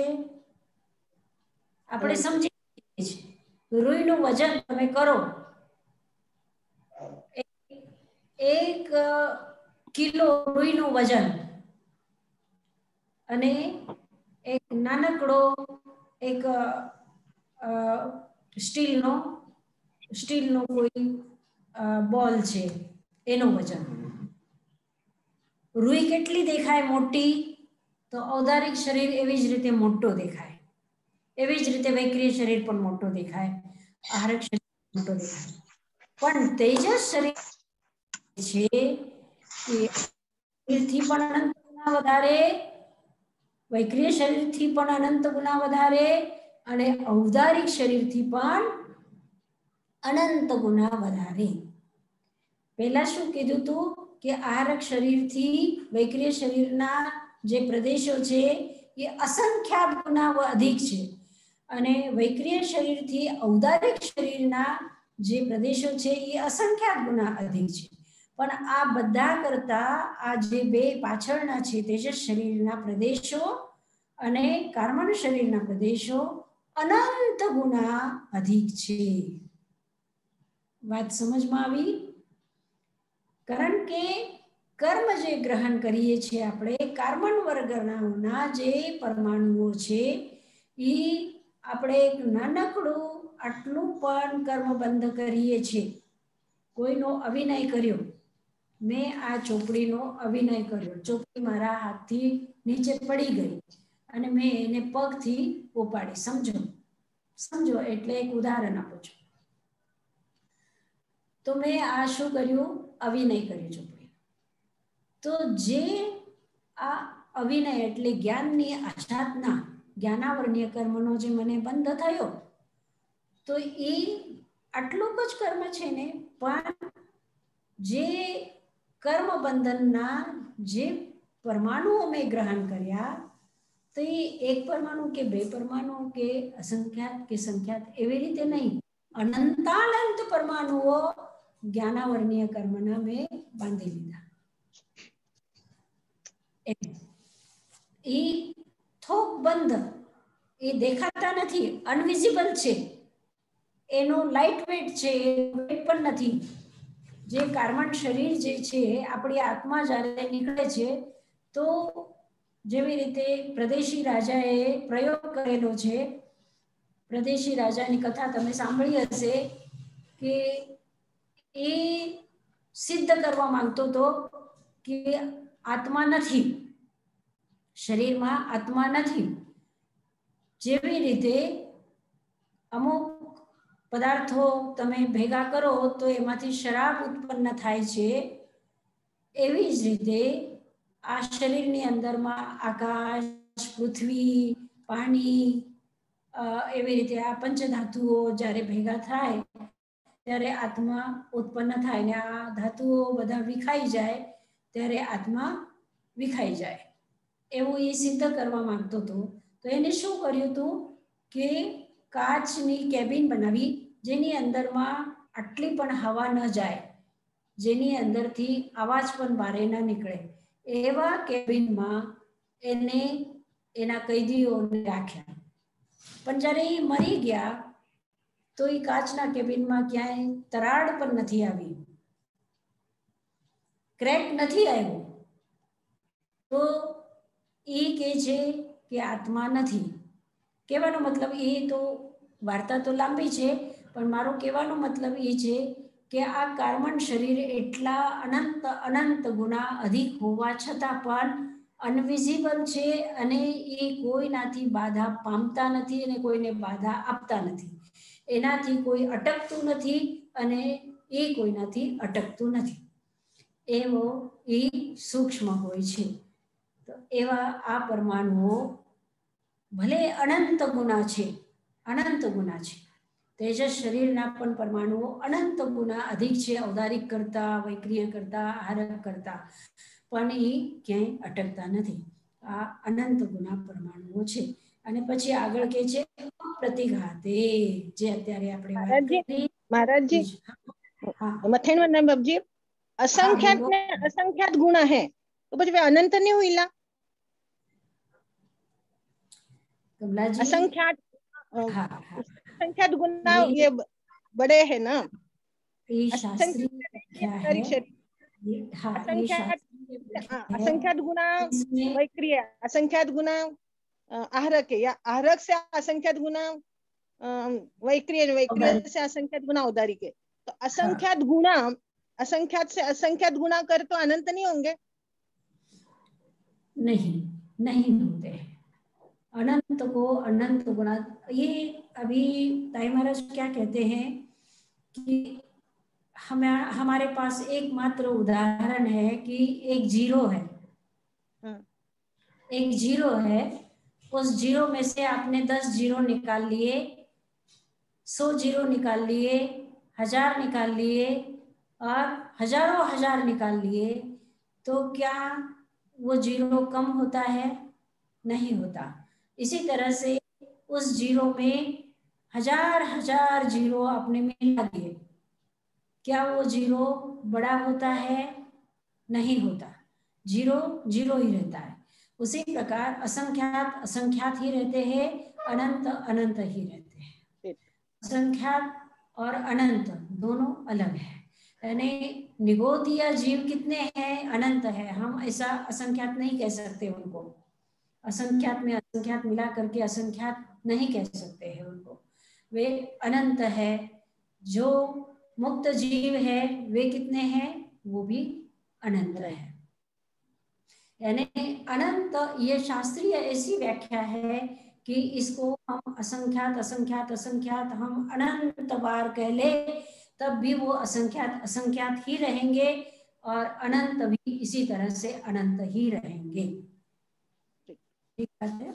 આપણે સમજી છીએ. રૂઈનું વજન તમે કરો, 1 કિલો રૂઈનું વજન, અને એક નાનકડો એક સ્ટીલનો કોઈ બોલ છે એનું વજન. રૂઈ કેટલી દેખાય મોટી? તો ઔદારિક શરીર એવી જ રીતે મોટો દેખાય, એવી જ રીતે વૈક્રિય શરીર પણ મોટો દેખાય, આહારક શરીર મોટો દેખાય. પણ તેજસ શરીર છે એ શરીરથી પણ અનંત ગુણા વધારે, વૈક્રિય શરીરથી પણ અનંત ગુણા વધારે, અને ઔદારિક શરીરથી પણ અનંત ગુણા વધારે. પહેલા શું કીધું તું કે આહારક શરીરથી વૈક્રિય શરીરના જે પ્રદેશો છે એ અસંખ્યાત ગુણા અધિક છે, અને વૈક્રિય શરીરથી ઔદારિક શરીરના જે પ્રદેશો છે એ અસંખ્યાત ગુણા અધિક છે. પણ આ બધા કરતા આ જે બે પાછળના છે તેજસ શરીરના પ્રદેશો અને કાર્બન શરીરના પ્રદેશો અનંત ગુણા અધિક છે. વાત સમજમાં આવી? કારણ કે કર્મ જે ગ્રહણ કરીએ છીએ આપણે, કાર્બન વર્ગના જે પરમાણુઓ છે એ આપણે એક નાનકડું આટલું પણ કર્મ બંધ કરીએ છીએ. કોઈનો અભિનય કર્યો, મેં આ ચોપડીનો અભિનય કર્યો, ચોપડી મારા હાથથી નીચે પડી ગઈ અને મેં એને પગથી ઉપાડી. સમજો એટલે એક ઉદાહરણ આપું છું. તો મેં આ શું કર્યું? અભિનય કર્યું ચોપડી. તો જે આ અભિનય એટલે જ્ઞાનની આસ્થાતના જ્ઞાનાવરણીય કર્મનો જે મને બંધ થયો, તો એ આટલું જ કર્મ છે ને, પણ જે કર્મ બંધનના જે પરમાણુઓ મેં ગ્રહણ કર્યા, તો એ એક પરમાણુ કે બે પરમાણુ કે અસંખ્યાત કે સંખ્યાત એવી રીતે નહીં, અનંતાનંત પરમાણુઓ જ્ઞાનાવરણીય કર્મના મેં બાંધી લીધા. એ થોક બંધ, એ દેખાતા નથી, અનવિઝિબલ છે, એનો લાઇટ વેટ છે, વેટ પણ નથી. જે કાર્બન શરીર જે છે, આપણી આત્મા જ્યારે નીકળે છે, તો જેવી રીતે પ્રદેશી રાજાએ પ્રયોગ કરેલો છે, પ્રદેશી રાજાની કથા તમે સાંભળી હશે કે એ સિદ્ધ કરવા માંગતો હતો કે આત્મા નથી, શરીરમાં આત્મા નથી. જેવી રીતે અમુક પદાર્થો તમે ભેગા કરો તો એમાંથી શરાબ ઉત્પન્ન થાય છે, એવી જ રીતે આ શરીરની અંદરમાં આકાશ, પૃથ્વી, પાણી, એવી રીતે આ પંચધાતુઓ જ્યારે ભેગા થાય ત્યારે આત્મા ઉત્પન્ન થાય, ને આ ધાતુઓ બધા વિખાઈ જાય ત્યારે આત્મા વિખાઈ જાય. એવું એ સિદ્ધ કરવા માંગતો હતો. તો એને શું કર્યું હતું કે કાચની કેબિન બનાવી, જેની અંદરમાં આટલી પણ હવા ન જાય, જેની અંદરથી અવાજ પણ બહાર ન નીકળે, એવા કેબિનમાં એને એના કૈદીઓને રાખ્યા. પણ જ્યારે એ મરી ગયા તો એ કાચના કેબિનમાં ક્યાંય તરાડ પણ નથી આવી, ક્રેક નથી આવ્યો, તો એ કે છે કે આત્મા નથી. કહેવાનો મતલબ એ તો વાર્તા તો લાંબી છે, પણ મારો કહેવાનો મતલબ એ છે કે આ કાર્બન શરીર એટલા અનંત અનંત ગુણા અધિક હોવા છતાં પણ અનવિઝિબલ છે, અને એ કોઈનાથી બાધા પામતા નથી અને કોઈને બાધા આપતા નથી. એનાથી કોઈ અટકતું નથી અને એ કોઈનાથી અટકતું નથી. એવો એ સૂક્ષ્મ હોય છે. તો એવા આ પરમાણુઓ ભલે અનંત ગુના છે, અનંત ગુના છે. તેજસ શરીરના પણ પરમાણુઓ અનંત ગુના અધિક છે, ઔદારિક કરતા, વૈક્રિય કરતા, આહારક કરતા, પણ એ ક્યાંય અટકતા નથી. આ અનંત ગુના પરમાણુઓ છે. અને પછી આગળ કે છે પ્રતિઘાતે, જે અત્યારે આપણે વાત કરી. महाराज जी हाँ मथेन नाम बाबजी असंख्यात बोलो। ने असंख्यात गुणा है तो પછી અનંત नहीं हुईला कमला जी असंख्यात हाँ असंख्यात गुणा ये बड़े है ना, ये शास्त्रीय व्याख्या है। हाँ ये शास्त्रीय व्याख्या है। असंख्यात गुणा इसमें वैक्रिय, असंख्यात गुणा आहारक है, या आहारक से असंख्यात गुणा वैक्रिय, वैक्रिय से असंख्यात गुणा औदारिक है। तो असंख्यात गुणा, असंख्यात से असंख्यात गुणा कर तो अनंत नहीं होंगे? नहीं, नहीं होते। अनंत को अनंत गुणा, ये अभी ताई महाराज क्या कहते हैं कि हमारे पास एकमात्र उदाहरण है कि एक जीरो है, एक जीरो है, उस जीरो में से आपने 10 जीरो निकाल लिए, 100 जीरो निकाल लिए, 1000 निकाल लिए और हजारों हजार निकाल लिए, तो क्या वो जीरो कम होता है? नहीं होता। इसी तरह से उस जीरो में हजार हजार जीरो आपने मिला दिए, क्या वो जीरो बड़ा होता है? नहीं होता। जीरो जीरो ही रहता है। उसी प्रकार असंख्यात असंख्यात ही रहते हैं, अनंत अनंत ही रहते हैं। असंख्यात और अनंत दोनों अलग है। यानी निगोदिया जीव कितने हैं? अनंत है। हम ऐसा असंख्यात नहीं कह सकते उनको, असंख्यात में असंख्यात मिला करके असंख्यात नहीं कह सकते हैं उनको, वे अनंत है। जो मुक्त जीव है वे कितने हैं? वो भी अनंत है। यानी अनंत, ये शास्त्रीय ऐसी व्याख्या है कि इसको हम असंख्यात असंख्यात असंख्यात हम अनंत बार कह ले, तब भी वो असंख्यात असंख्यात ही रहेंगे और अनंत भी इसी तरह से अनंत ही रहेंगे। ठीक है।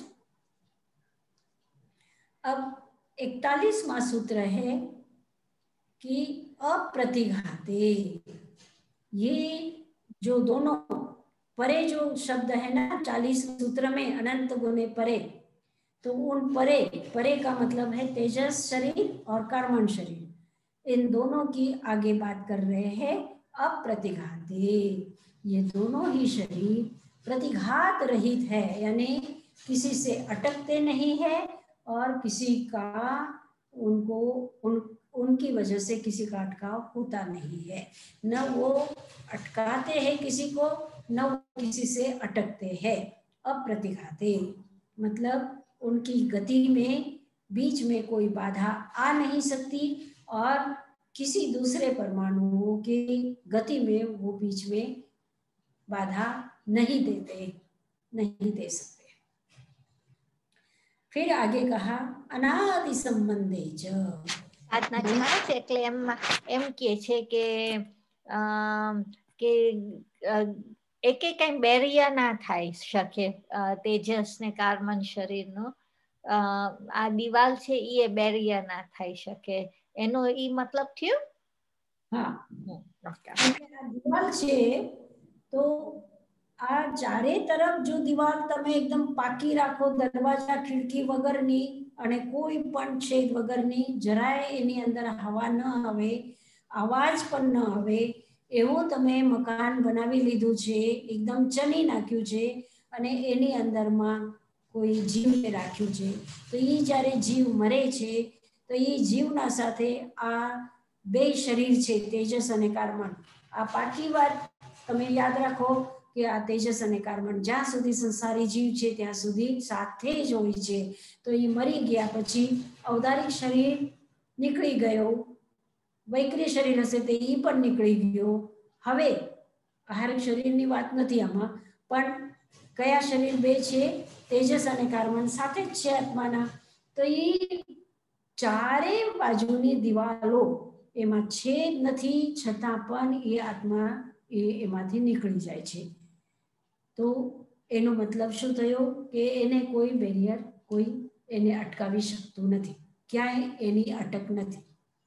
अब 41वां सूत्र है कि अप्रतिघाते। ये जो दोनों परे जो शब्द है ना 40 सूत्र में, अनंत गुने परे, तो उन परे, परे का मतलब है तेजस शरीर और कर्मण शरीर, इन दोनों की आगे बात कर रहे हैं। अप्रतिघाते, ये दोनों ही शरीर प्रतिघात रहित है, यानी किसी से अटकते नहीं है और किसी का उनको उनकी वजह से किसी का अटकाव होता नहीं है। न वो अटकाते हैं किसी को, न वो किसी से अटकते हैं। अप्रतिघाते मतलब उनकी गति में बीच में कोई बाधा आ नहीं सकती और किसी दूसरे परमाणुओं की गति में वो बीच में बाधा नहीं देते, नहीं दे सकते। फिर आगे कहा अनादि संबंधे च। આજના જમાના છે એટલે એમ કહે છે કે એકે કઈ બેરિયા ના થાય શકે તેજસ ને કાર્બન શરીરનો આ દિવાલ છે એ બેરિયા ના થઈ શકે, એનો ઈ મતલબ થયો? હા, દિવાલ છે તો આ ચારે તરફ જો દિવાલ તમે એકદમ પાકી રાખો, દરવાજા ખિડકી વગરની અને કોઈ પણ છેદ વગરની, જરાય એની અંદર હવા ન આવે, આવાજ પણ ન આવે, એવું તમે મકાન બનાવી લીધું છે, એકદમ ચની નાખ્યું છે અને એની અંદરમાં કોઈ જીવને રાખ્યું છે, તો એ જ્યારે જીવ મરે છે તો એ જીવના સાથે આ બે શરીર છે, તેજસ અને કાર્બન. આ પાકી વાત તમે યાદ રાખો કે આ તેજસ અને કાર્બન જ્યાં સુધી સંસારી જીવ છે ત્યાં સુધી સાથે જ હોય છે. તો એ મરી ગયા પછી ઔદારિક શરીર નીકળી ગયો, વૈક્રિય શરીર હશે તો એ પણ નીકળી ગયો. હવે આહારિક શરીરની વાત નથી આમાં, પણ કયા શરીર બે છે? તેજસ અને કાર્બન સાથે જ છે આત્માના. તો એ ચારે બાજુની દિવાલો એમાં છેદ નથી, છતાં પણ એ આત્મા એમાંથી નીકળી જાય છે. તો એનો મતલબ શું થયો કે એને કોઈ બેરિયર, કોઈ એને અટકાવી શકતું નથી, ક્યાંય એની અટક નથી.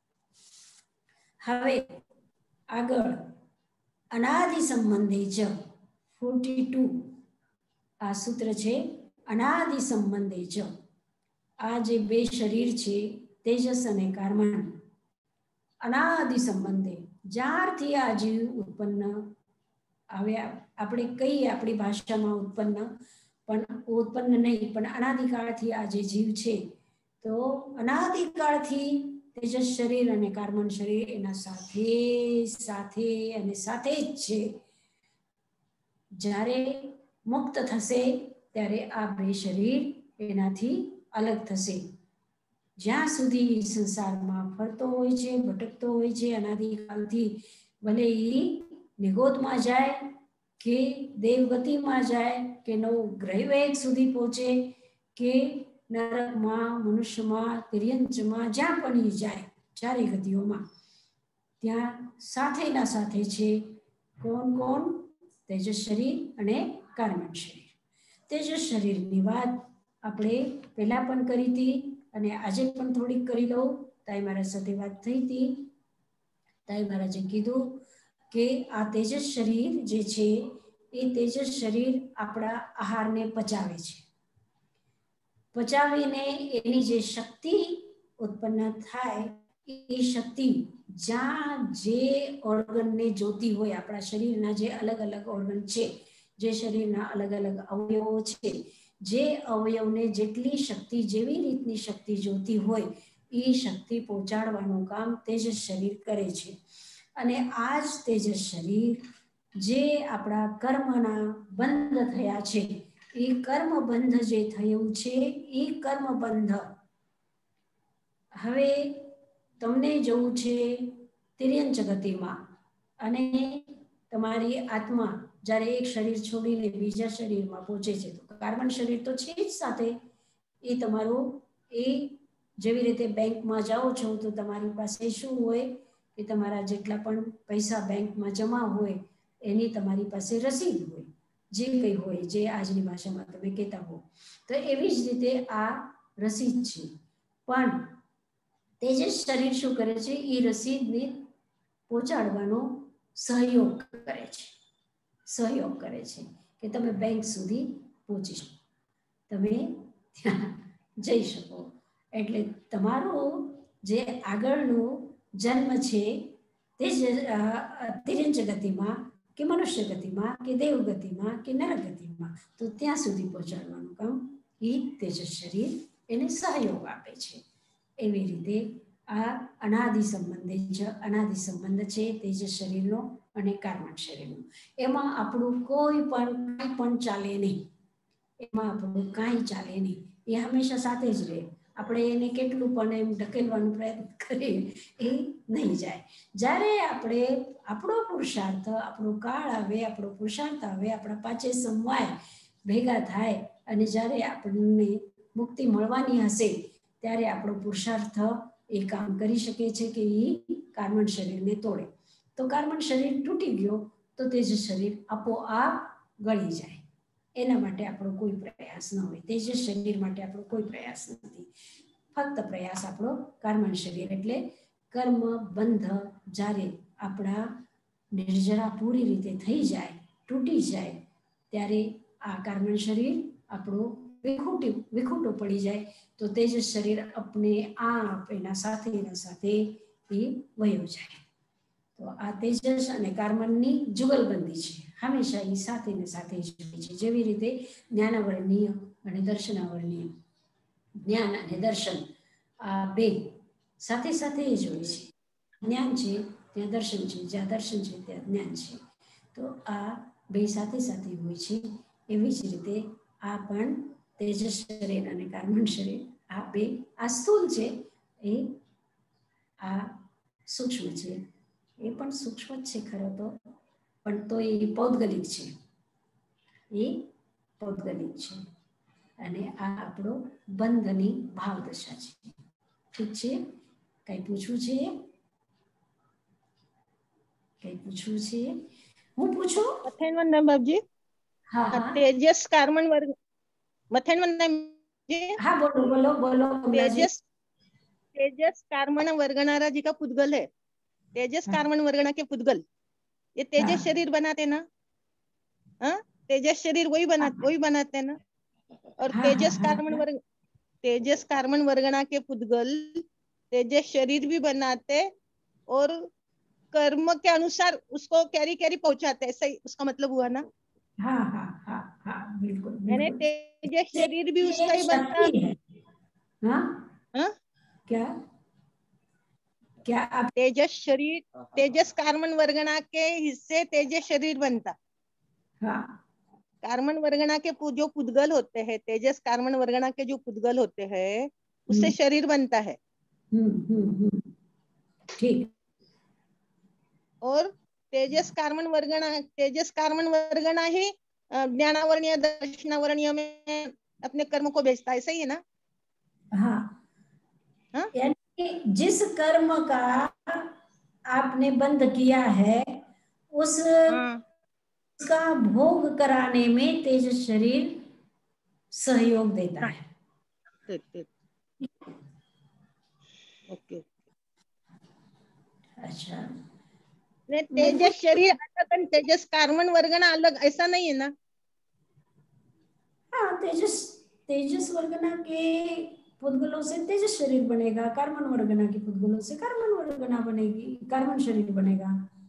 હવે આગળ અનાદિ સંબંધે જ 42 આ સૂત્ર છે. અનાદિ સંબંધે જ આ જે બે શરીર છે તેજસ અને કાર્બન, અનાદિ સંબંધે જ્યારથી આ જીવ ઉત્પન્ન આવ્યા, આપણે કહીએ આપણી ભાષામાં ઉત્પન્ન નહીં, પણ અનાદિકાળથી આ જે જીવ છે, તો અનાદિકાળથી તેજસ શરીર અને કાર્બન શરીર એના સાથે અને સાથે જ છે. જ્યારે મુક્ત થશે ત્યારે આ બે શરીર એનાથી અલગ થશે. જ્યાં સુધી સંસારમાં ફરતો હોય છે, ભટકતો હોય છે અનાદિકાળથી, ભલે એ નિગોદમાં જાય કે દેવગતિમાં જાય કે નવ ગ્રહવેગ સુધી પહોંચે કે નરકમાં, મનુષ્યમાં, તિર્યંચમાં, જ્યાં પણ એ જાય ચારે ગતિઓમાં, ત્યાં સાથેના સાથે છે. કોણ? તેજસ શરીર અને કાર્બન શરીર. તેજસ શરીરની વાત આપણે પહેલા પણ કરી હતી અને આજે પણ થોડીક કરી લઉં. તાઈ મારા સાથે વાત થઈ હતી. તાઈ મહારાજે કીધું કે આ તેજસ શરીર જે છે એ તેજસ શરીર આપણા આહારને પચાવે છે. પચાવીને એની જે શક્તિ ઉત્પન્ન થાય, એ શક્તિ જ્યાં જે ઓર્ગનને જોતી હોય, આપણા શરીરના જે અલગ અલગ ઓર્ગન છે, જે શરીરના અલગ અલગ અવયવો છે, જે અવયવને જેટલી શક્તિ, જેવી રીતની શક્તિ જોતી હોય એ શક્તિ પહોંચાડવાનું કામ તેજસ શરીર કરે છે. અને આ જ તેજસ શરીર જે આપણા કર્મના બંધ થયા છે, એ કર્મ બંધ જે થયું છે, એ કર્મ બંધ હવે તમને જવું છે તિર્યંચ ગતિમાં, અને તમારી આત્મા જ્યારે એક શરીર છોડીને બીજા શરીરમાં પહોંચે છે, તો કાર્બન શરીર તો છે જ સાથે. એ તમારું, એ જેવી રીતે બેંકમાં જાઓ છો તો તમારી પાસે શું હોય કે તમારા જેટલા પણ પૈસા બેંકમાં જમા હોય એની તમારી પાસે રસીદ હોય, જે કંઈ હોય, જે આજની ભાષામાં તમે કહેતા હો. તો એવી જ રીતે આ રસીદ છે. પણ તેજસ શરીર શું કરે છે? એ રસીદને પહોંચાડવાનો સહયોગ કરે છે. સહયોગ કરે છે કે તમે બેંક સુધી પહોંચી શકો, તમે ત્યાં જઈ શકો. એટલે તમારો જે આગળનો જન્મ છે તે તિર્યંચ ગતિમાં કે મનુષ્ય ગતિમાં કે દેવ ગતિમાં કે નર ગતિમાં, તો ત્યાં સુધી પહોંચાડવાનું કામ એ તેજસ શરીર એને સહયોગ આપે છે. એવી રીતે આ અનાદિ સંબંધ છે તેજસ શરીરનો અને કાર્બન શરીરનો. એમાં આપણું કોઈ પણ કંઈ પણ ચાલે નહીં, એમાં આપણું કાંઈ ચાલે નહીં. એ હંમેશા સાથે જ રહે. આપણે એને કેટલું પણ એમ ઢકેલવાનો પ્રયત્ન કરીએ એ નહીં જાય. જ્યારે આપણે આપણો પુરુષાર્થ, આપણો કાળ આવે, આપણો પુરુષાર્થ આવે, આપણા પાંચે સમવાય ભેગા થાય અને જ્યારે આપણને મુક્તિ મળવાની હશે ત્યારે આપણો પુરુષાર્થ એ કામ કરી શકે છે કે એ કાર્બન શરીરને તોડે. તો કાર્બન શરીર તૂટી ગયો તો તેજસ શરીર આપોઆપ ગળી જાય. એના માટે આપણો કોઈ પ્રયાસ ન હોય. તેજસ શરીર માટે આપણો કોઈ પ્રયાસ નથી. ફક્ત પ્રયાસ આપણો કાર્બન શરીર, એટલે કર્મ બંધ જ્યારે આપણા નિર્જરા પૂરી રીતે થઈ જાય, તૂટી જાય, ત્યારે આ કાર્બન શરીર આપણો વિખૂટો પડી જાય તો તેજસ શરીર अपने आप એના સાથે એ વયો જાય. તો આ તેજસ અને કાર્બનની જુગલબંધી છે, હંમેશા એ સાથે જ છે. જેવી રીતે જ્ઞાનાવરણીય અને દર્શનાવરણીય, જ્ઞાન અને દર્શન આ બે સાથે સાથે જ હોય છે. જ્ઞાન છે ત્યાં દર્શન છે, જ્યાં દર્શન છે ત્યાં જ્ઞાન છે. તો આ બે સાથે સાથે હોય છે. એવી જ રીતે આ પણ તેજસ શરીર અને કાર્બન શરીર, આ બે આ સ્થૂલ છે, એ આ સૂક્ષ્મ છે. એ પણ સૂક્ષ્મ જ છે ખરો તો, પણ તો એ પૌદ્ગલિક છે, એ પૌદ્ગલિક છે. અને આ આપણો બંધની ભાવદશા છે. ઠીક છે? કઈ પૂછવું છે? કઈ પૂછવું છે? હું પૂછું? મથેન્વંદન બાપજી, હા હા તેજસ કાર્બન વર્ગ, મથેન્વંદન हाँ बोलो बोलो बोलो कमला जी। तेजस कार्बन वर्गणारा जी का पुद्गल है, तेजस हाँ। कार्बन वर्गणा के पुद्गल, ये तेजस हाँ। शरीर बनाते ना, हाँ तेजस शरीर वही बनाते ना। और हाँ, तेजस हाँ, कार्बन वर्ग, तेजस कार्बन वर्गणा के पुद्गल तेजस शरीर भी बनाते और कर्म के अनुसार उसको कैरी कैरी पहुंचाते, ऐसा ही उसका मतलब हुआ ना। हाँ हाँ हाँ हाँ बिल्कुल यानी बिल्कुल। तेजस शरीर भी उसका ही बनता शक्ति है। हाँ हाँ? क्या क्या आप तेजस शरीर, तेजस कार्बन वर्गणा के हिस्से तेजस शरीर बनता। हाँ कार्बन वर्गणा के जो पुद्गल होते हैं, तेजस कार्बन वर्गणा के जो पुद्गल होते हैं उससे शरीर बनता है। ठीक। और तेजस कार्बन वर्गणा ही ज्ञानावरणीय दर्शनावरणीय में अपने कर्म को भेजता है, सही है ना? हाँ हाँ? यानी जिस कर्म का आपने बंद किया है उस का भोग कराने में तेज शरीर सहयोग देता है। ओके। अच्छा, तेजस शरीर अलग, तेजस कार्बन वर्गणा अलग, ऐसा नहीं है ना? हाँ तेजस वर्गना के पुद्गलों से तेजस शरीर बनेगा, कार्बन वर्गना के पुद्गलों से कार्बन वर्गना बनेगी, कार्बन शरीर बनेगा।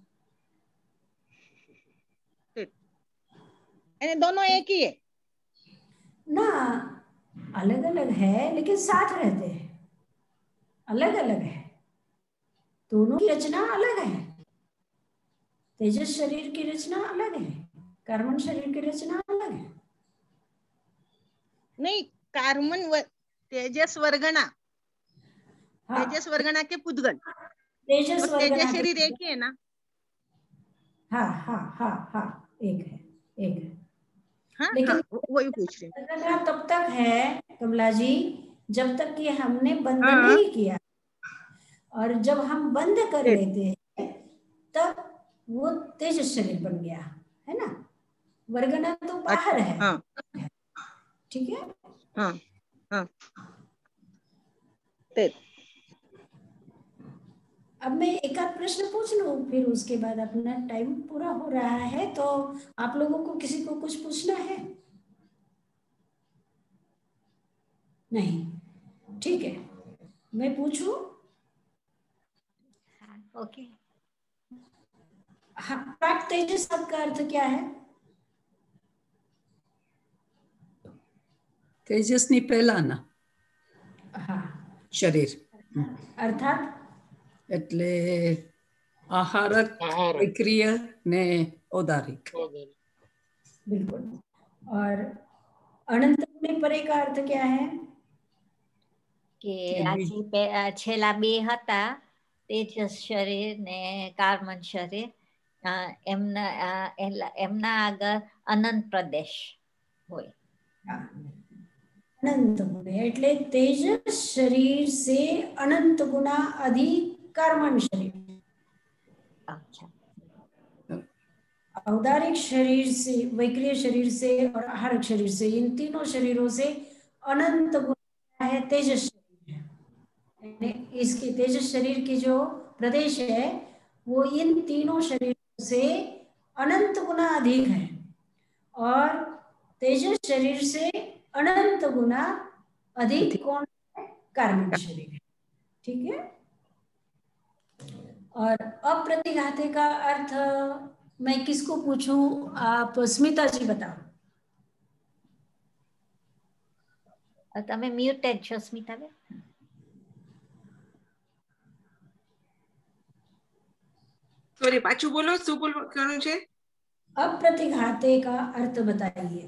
दोनों एक ही है ना, अलग अलग है लेकिन साथ रहते हैं, अलग अलग है, दोनों की रचना अलग है। तेजस शरीर की रचना अलग है, कार्बन शरीर की रचना अलग है। नहीं, कार्बन तेजस वर्गणा, हाँ, तेजस वर्गणा के पुद्गल, तेजस वर्गना शरीर एक ही है ना? हाँ हाँ हाँ हाँ एक है, एक है। हाँ, लेकिन हाँ, वही पूछ रहे हैं तब तक है कमला जी जब तक कि हमने बंद नहीं किया, और जब हम बंद कर लेते हैं तब वो तेजस शरीर बन गया है ना। वर्गना तो बाहर है। ठीक है। हाँ हाँ। अब मैं एक आध प्रश्न पूछ लूं, फिर उसके बाद अपना टाइम पूरा हो रहा है, तो आप लोगों को किसी को कुछ पूछना है? नहीं, ठीक है, मैं पूछूं? ओके। हाँ, प्राक तेजस का अर्थ क्या है? तेजसनी પહેલાના हाँ શરીર, अर्थात એટલે આહારક, વિક્રિય ને औदारिक। बिल्कुल। और अनंत में परे का अर्थ क्या है? કે આજે છેલ્લા બે હતા તેજસ શરીર ને કાર્બન શરીર, એમના આગળ અનંત પ્રદેશ હોય। अनंत गुणे એટલે तेजस शरीर से अनंत गुना अधिक कार्बन शरीर। अच्छा। औदारिक शरीर से, वैक्रिय शरीर से और आहारक शरीर से, इन तीनों शरीरों से अनंत गुना है तेजस शरीर। इसके तेजस शरीर के जो प्रदेश है वो इन तीनों शरीरों से अनंत गुना अधिक है, और तेजस शरीर से अनंत गुना अधिक कौन है? कार्बन शरीर है। ठीक है। और अप्रतिघाते का अर्थ मैं किसको पूछूं? आप स्मिता जी बताओ। તમે મ્યુટેડ છો સ્મિતાબેન? સોરી પાછું બોલો, શું બોલવાનું છે? अप्रतिघाते का अर्थ बताइए।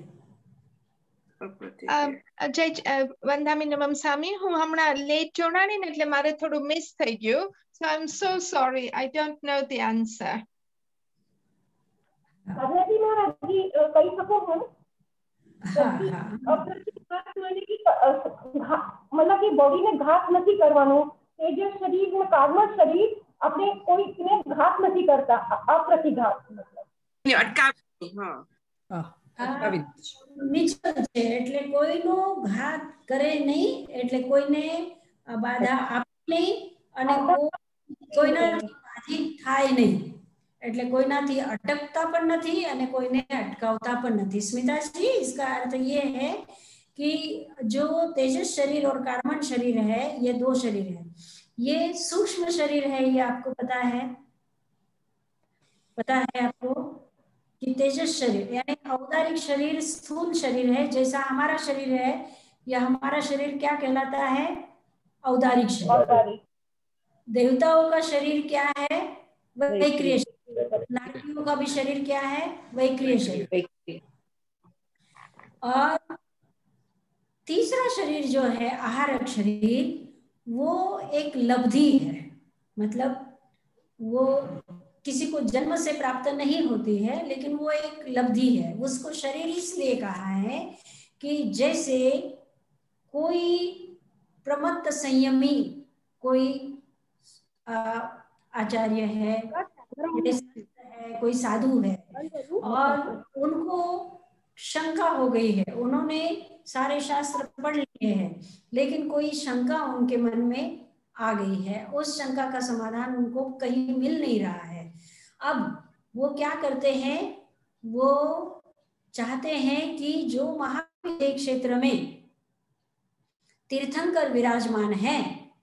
જય વંદામી નમમ સામી, હું હમણાં લેટ જોડાણી ને એટલે મારે થોડું મિસ થઈ ગયું. So I'm so sorry, I don't know the answer. સાધનાજી મહારાજજી કહી શકો છો? અપ્રતિઘાત એટલે કે મતલબ કે બોડીને ઘાત નથી કરવાનો, તેજસ શરીર ને કાર્બન શરીર આપણે કોઈને ઘાત નથી કરતા, અપ્રતિઘાત મતલબ અટકાવી. નિશ્ચલ છે એટલે કોઈનો ઘાત કરે નહીં, એટલે કોઈને બાધા આપે નહીં અને કોઈનાથી બાધિત થાય નહીં, એટલે કોઈનાથી अटकता પણ નથી અને કોઈને अटकावता પણ નથી। स्मिता जी, इसका अर्थ ये है कि जो तेजस शरीर और कार्बन शरीर है, ये दो शरीर है, ये सूक्ष्म शरीर है, ये आपको पता है? पता है आपको कि तेजस शरीर यानी औदारिक शरीर स्थूल शरीर है, जैसा हमारा शरीर है, या हमारा शरीर क्या कहलाता है? औदारिक शरीर। देवताओं का शरीर क्या है? वैक्रिय शरीर। नारियों का भी शरीर क्या है? वैक्रिय शरीर। और तीसरा शरीर जो है आहारक शरीर, वो एक लब्धि है, मतलब वो किसी को जन्म से प्राप्त नहीं होती है, लेकिन वो एक लब्धि है। उसको शरीर इसलिए कहा है कि जैसे कोई प्रमत्त संयमी कोई आचार्य है, कोई साधु है और उनको शंका हो गई है, उन्होंने सारे शास्त्र पढ़ लिए हैं, लेकिन कोई शंका उनके मन में आ गई है, उस शंका का समाधान उनको कहीं मिल नहीं रहा है। अब वो क्या करते हैं? वो चाहते हैं कि जो महाविद्य क्षेत्र में तीर्थंकर विराजमान है,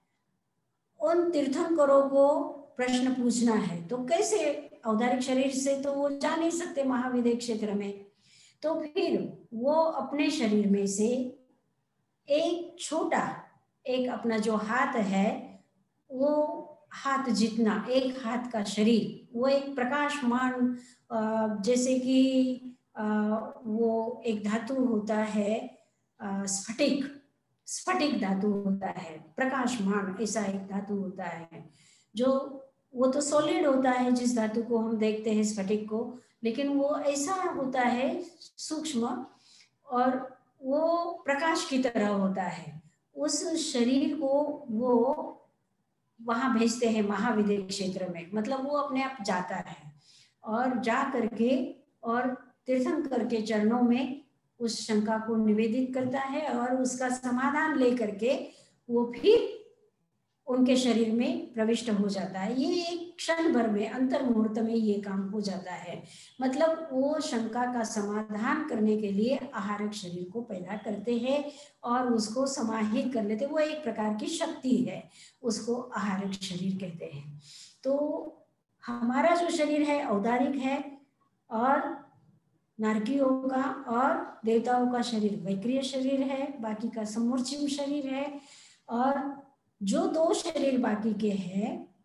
उन तीर्थंकरों को प्रश्न पूछना है। तो कैसे? औदारिक शरीर से तो वो जा नहीं सकते महाविद्य क्षेत्र में, तो फिर वो अपने शरीर में से एक छोटा, एक अपना जो हाथ है, वो हाथ जितना, एक हाथ का शरीर, वो एक प्रकाशमान, जैसे कि वो एक धातु होता है स्फटिक, स्फटिक धातु होता है, प्रकाशमान ऐसा एक धातु होता है, जो वो तो सॉलिड होता है जिस धातु को हम देखते हैं स्फटिक को, लेकिन वो ऐसा होता है सूक्ष्म और वो प्रकाश की तरह होता है। उस शरीर को वो वहां भेजते हैं महाविद्य क्षेत्र में, मतलब वो अपने आप जाता है और जा करके और तीर्थंकर के चरणों में उस शंका को निवेदित करता है और उसका समाधान लेकर के वो फिर उनके शरीर में प्रविष्ट हो जाता है। ये एक क्षण भर में, अंतर मुहूर्त में ये काम हो जाता है। मतलब वो शंका का समाधान करने के लिए आहारक शरीर को पैदा करते हैं और उसको समाहित कर लेते। वो एक प्रकार की शक्ति है, उसको आहारक शरीर कहते हैं। तो हमारा जो शरीर है औदारिक है और नारकियों का और देवताओं का शरीर वैक्रिय शरीर है, बाकी का समूर्चिम शरीर है। और जो दो शरीर बाकी के हैं,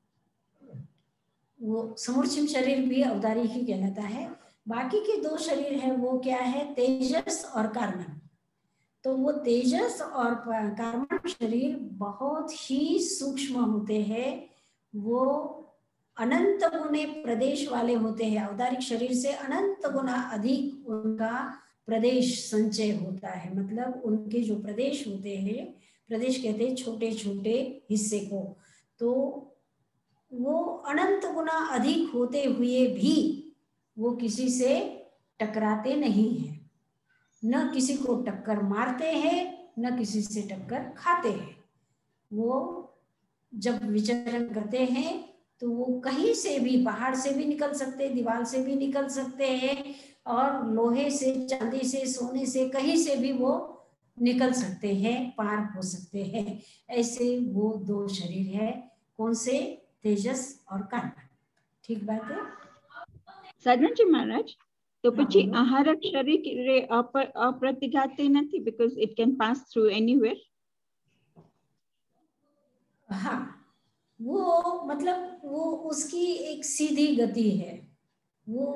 वो समूर्चिम शरीर भी औदारिक ही कहलाता है। बाकी के दो शरीर है वो क्या है? तेजस और कार्बन। तो वो तेजस और कार्बन शरीर बहुत ही सूक्ष्म होते हैं, वो अनंत गुने प्रदेश वाले होते हैं। औदारिक शरीर से अनंत गुना अधिक उनका प्रदेश संचय होता है, मतलब उनके जो प्रदेश होते हैं, प्रदेश कहते हैं छोटे छोटे हिस्से को, तो वो अनंत गुना अधिक होते हुए भी वो किसी से टकराते नहीं हैं, न किसी को टक्कर मारते हैं, न किसी से टक्कर खाते हैं। वो जब विचरण करते हैं तो वो कहीं से भी, पहाड़ से भी निकल सकते हैं, दीवार से भी निकल सकते हैं, और लोहे से, चांदी से, सोने से, कहीं से भी वो निकल सकते हैं, पार हो सकते हैं। ऐसे वो दो शरीर है। कौन से? तेजस और कार्बन। ठीक बात है साधना जी महाराज? तो પછી આહારક શરીર અપ્રતિઘાતે નથી, because it can pass through anywhere. हाँ, वो मतलब वो उसकी एक सीधी गति है, वो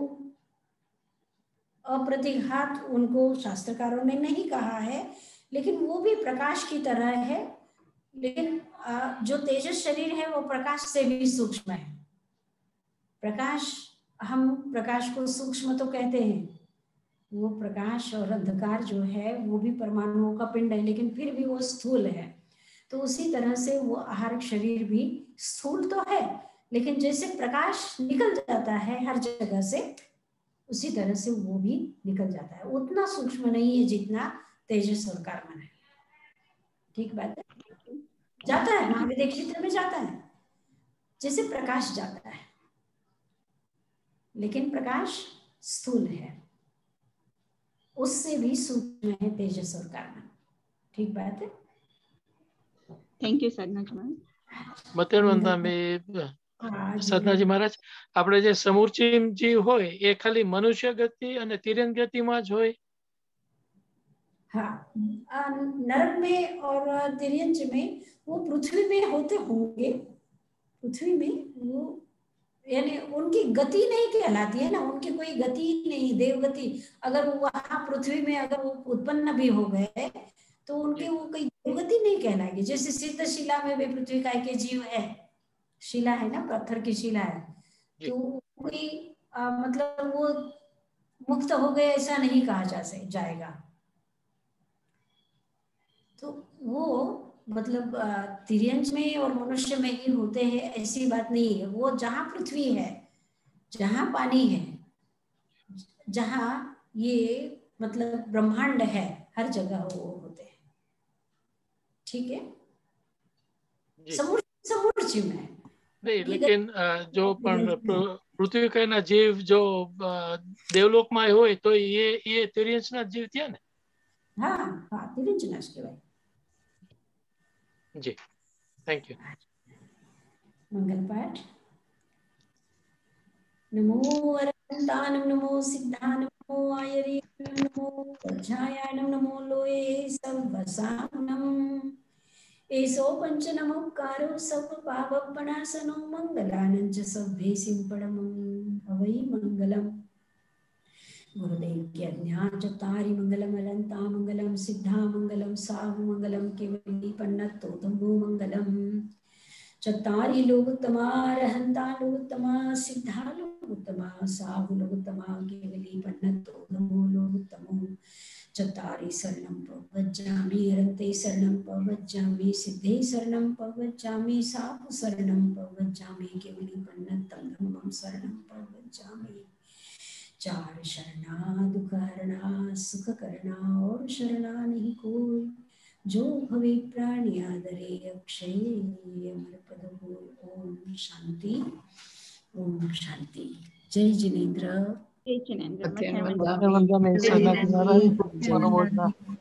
अप्रतिघात उनको शास्त्रकारों ने नहीं कहा है, लेकिन वो भी प्रकाश की तरह है। लेकिन जो तेजस शरीर है वो प्रकाश से भी सूक्ष्म है। प्रकाश, हम प्रकाश को सूक्ष्म तो कहते हैं, वो प्रकाश और अंधकार जो है वो भी परमाणुओं का पिंड है, लेकिन फिर भी वो स्थूल है। तो उसी तरह से वो आहारक शरीर भी स्थूल तो है, लेकिन जैसे प्रकाश निकल जाता है हर जगह से, उसी तरह से वो भी निकल जाता है। उतना सूक्ष्म नहीं है जितना तेजस और कार्बन है। ठीक बात है, जाता है महाविद्य क्षेत्र में जाता है जैसे प्रकाश जाता है, लेकिन प्रकाश स्थूल है, उससे भी सूक्ष्म है तेजस और कार्बन। ठीक बात है। थैंक यू साधना जी महाराज। સાધનાજી મહારાજ, આપણે જે સમૂર્ચિમ જીવ હોય એ ખાલી મનુષ્ય ગતિ અને તિર્યન ગતિમાં જ હોય? हाँ, नरक में और तिर्यंच में वो पृथ्वी में होते होंगे। पृथ्वी में वो यानी उनकी गति नहीं कहलाती है ना, उनकी कोई गति नहीं, देवगति। अगर वहां पृथ्वी में अगर वो उत्पन्न भी हो गए तो उनके वो कोई देवगति नहीं कहलाएगी। जैसे सिद्ध शिला में भी पृथ्वी का एक जीव है, शिला है ना, पत्थर की शिला है, तो कोई मतलब वो मुक्त हो गए ऐसा नहीं कहा जाएगा। तो वो मतलब तिर्यंच में और मनुष्य में ही होते हैं ऐसी बात नहीं है। वो जहाँ पृथ्वी है, जहाँ पानी है, जहाँ ये मतलब ब्रह्मांड है, हर जगह वो होते हैं। ठीक है, समूर्चि में नहीं, लेकिन जो पृथ्वी का जीव जो देवलोक में હોય તો ये तिर्यंचना जीव થયા ને? हाँ हाँ, तिर्यंचना કહેવાય। जी, थैंक यू। मंगल पाठ। नमो अरहंतानं, नमो सिद्धानं, नमो आयर्यं, नमो वज्रायानं, नमो लोये सर्वसानं। एसो पंच नमोकारो सर्व पापप्रणाशनो मंगलानं च सभ्ये सिंपडमं हवै मंगलम्। गुरुदेव की आज्ञा चत्तारि मंगलम अनंता मंगलम सिद्धा मंगलम साहु मंगलम केवली पन्नतो धम्मो मंगलम। चत्तारि लोकोत्तमा रहंता लोकोत्तमा सिद्धा लोकोत्तमा साहु लोकोत्तमा केवली पन्नतो धम्मो लोकोत्तमो। चत्तारि शरणं प्रवज्जामि अरन्ते शरणं प्रवज्जामि सिद्धे शरणं प्रवज्जामि साहु शरणं प्रवज्जामि केवली पन्नतं धम्मं शरणं प्रवज्जामि। चार शरणा दुख हरणा सुख करना और शरणा नहीं कोई, जो भवे प्राणी आदरे अक्षय अमर पद होय। ओम शांति, ओम शांति। जय जिनेन्द्र। जय जिनेन्द्र। वंदना में साधना जी महाराज,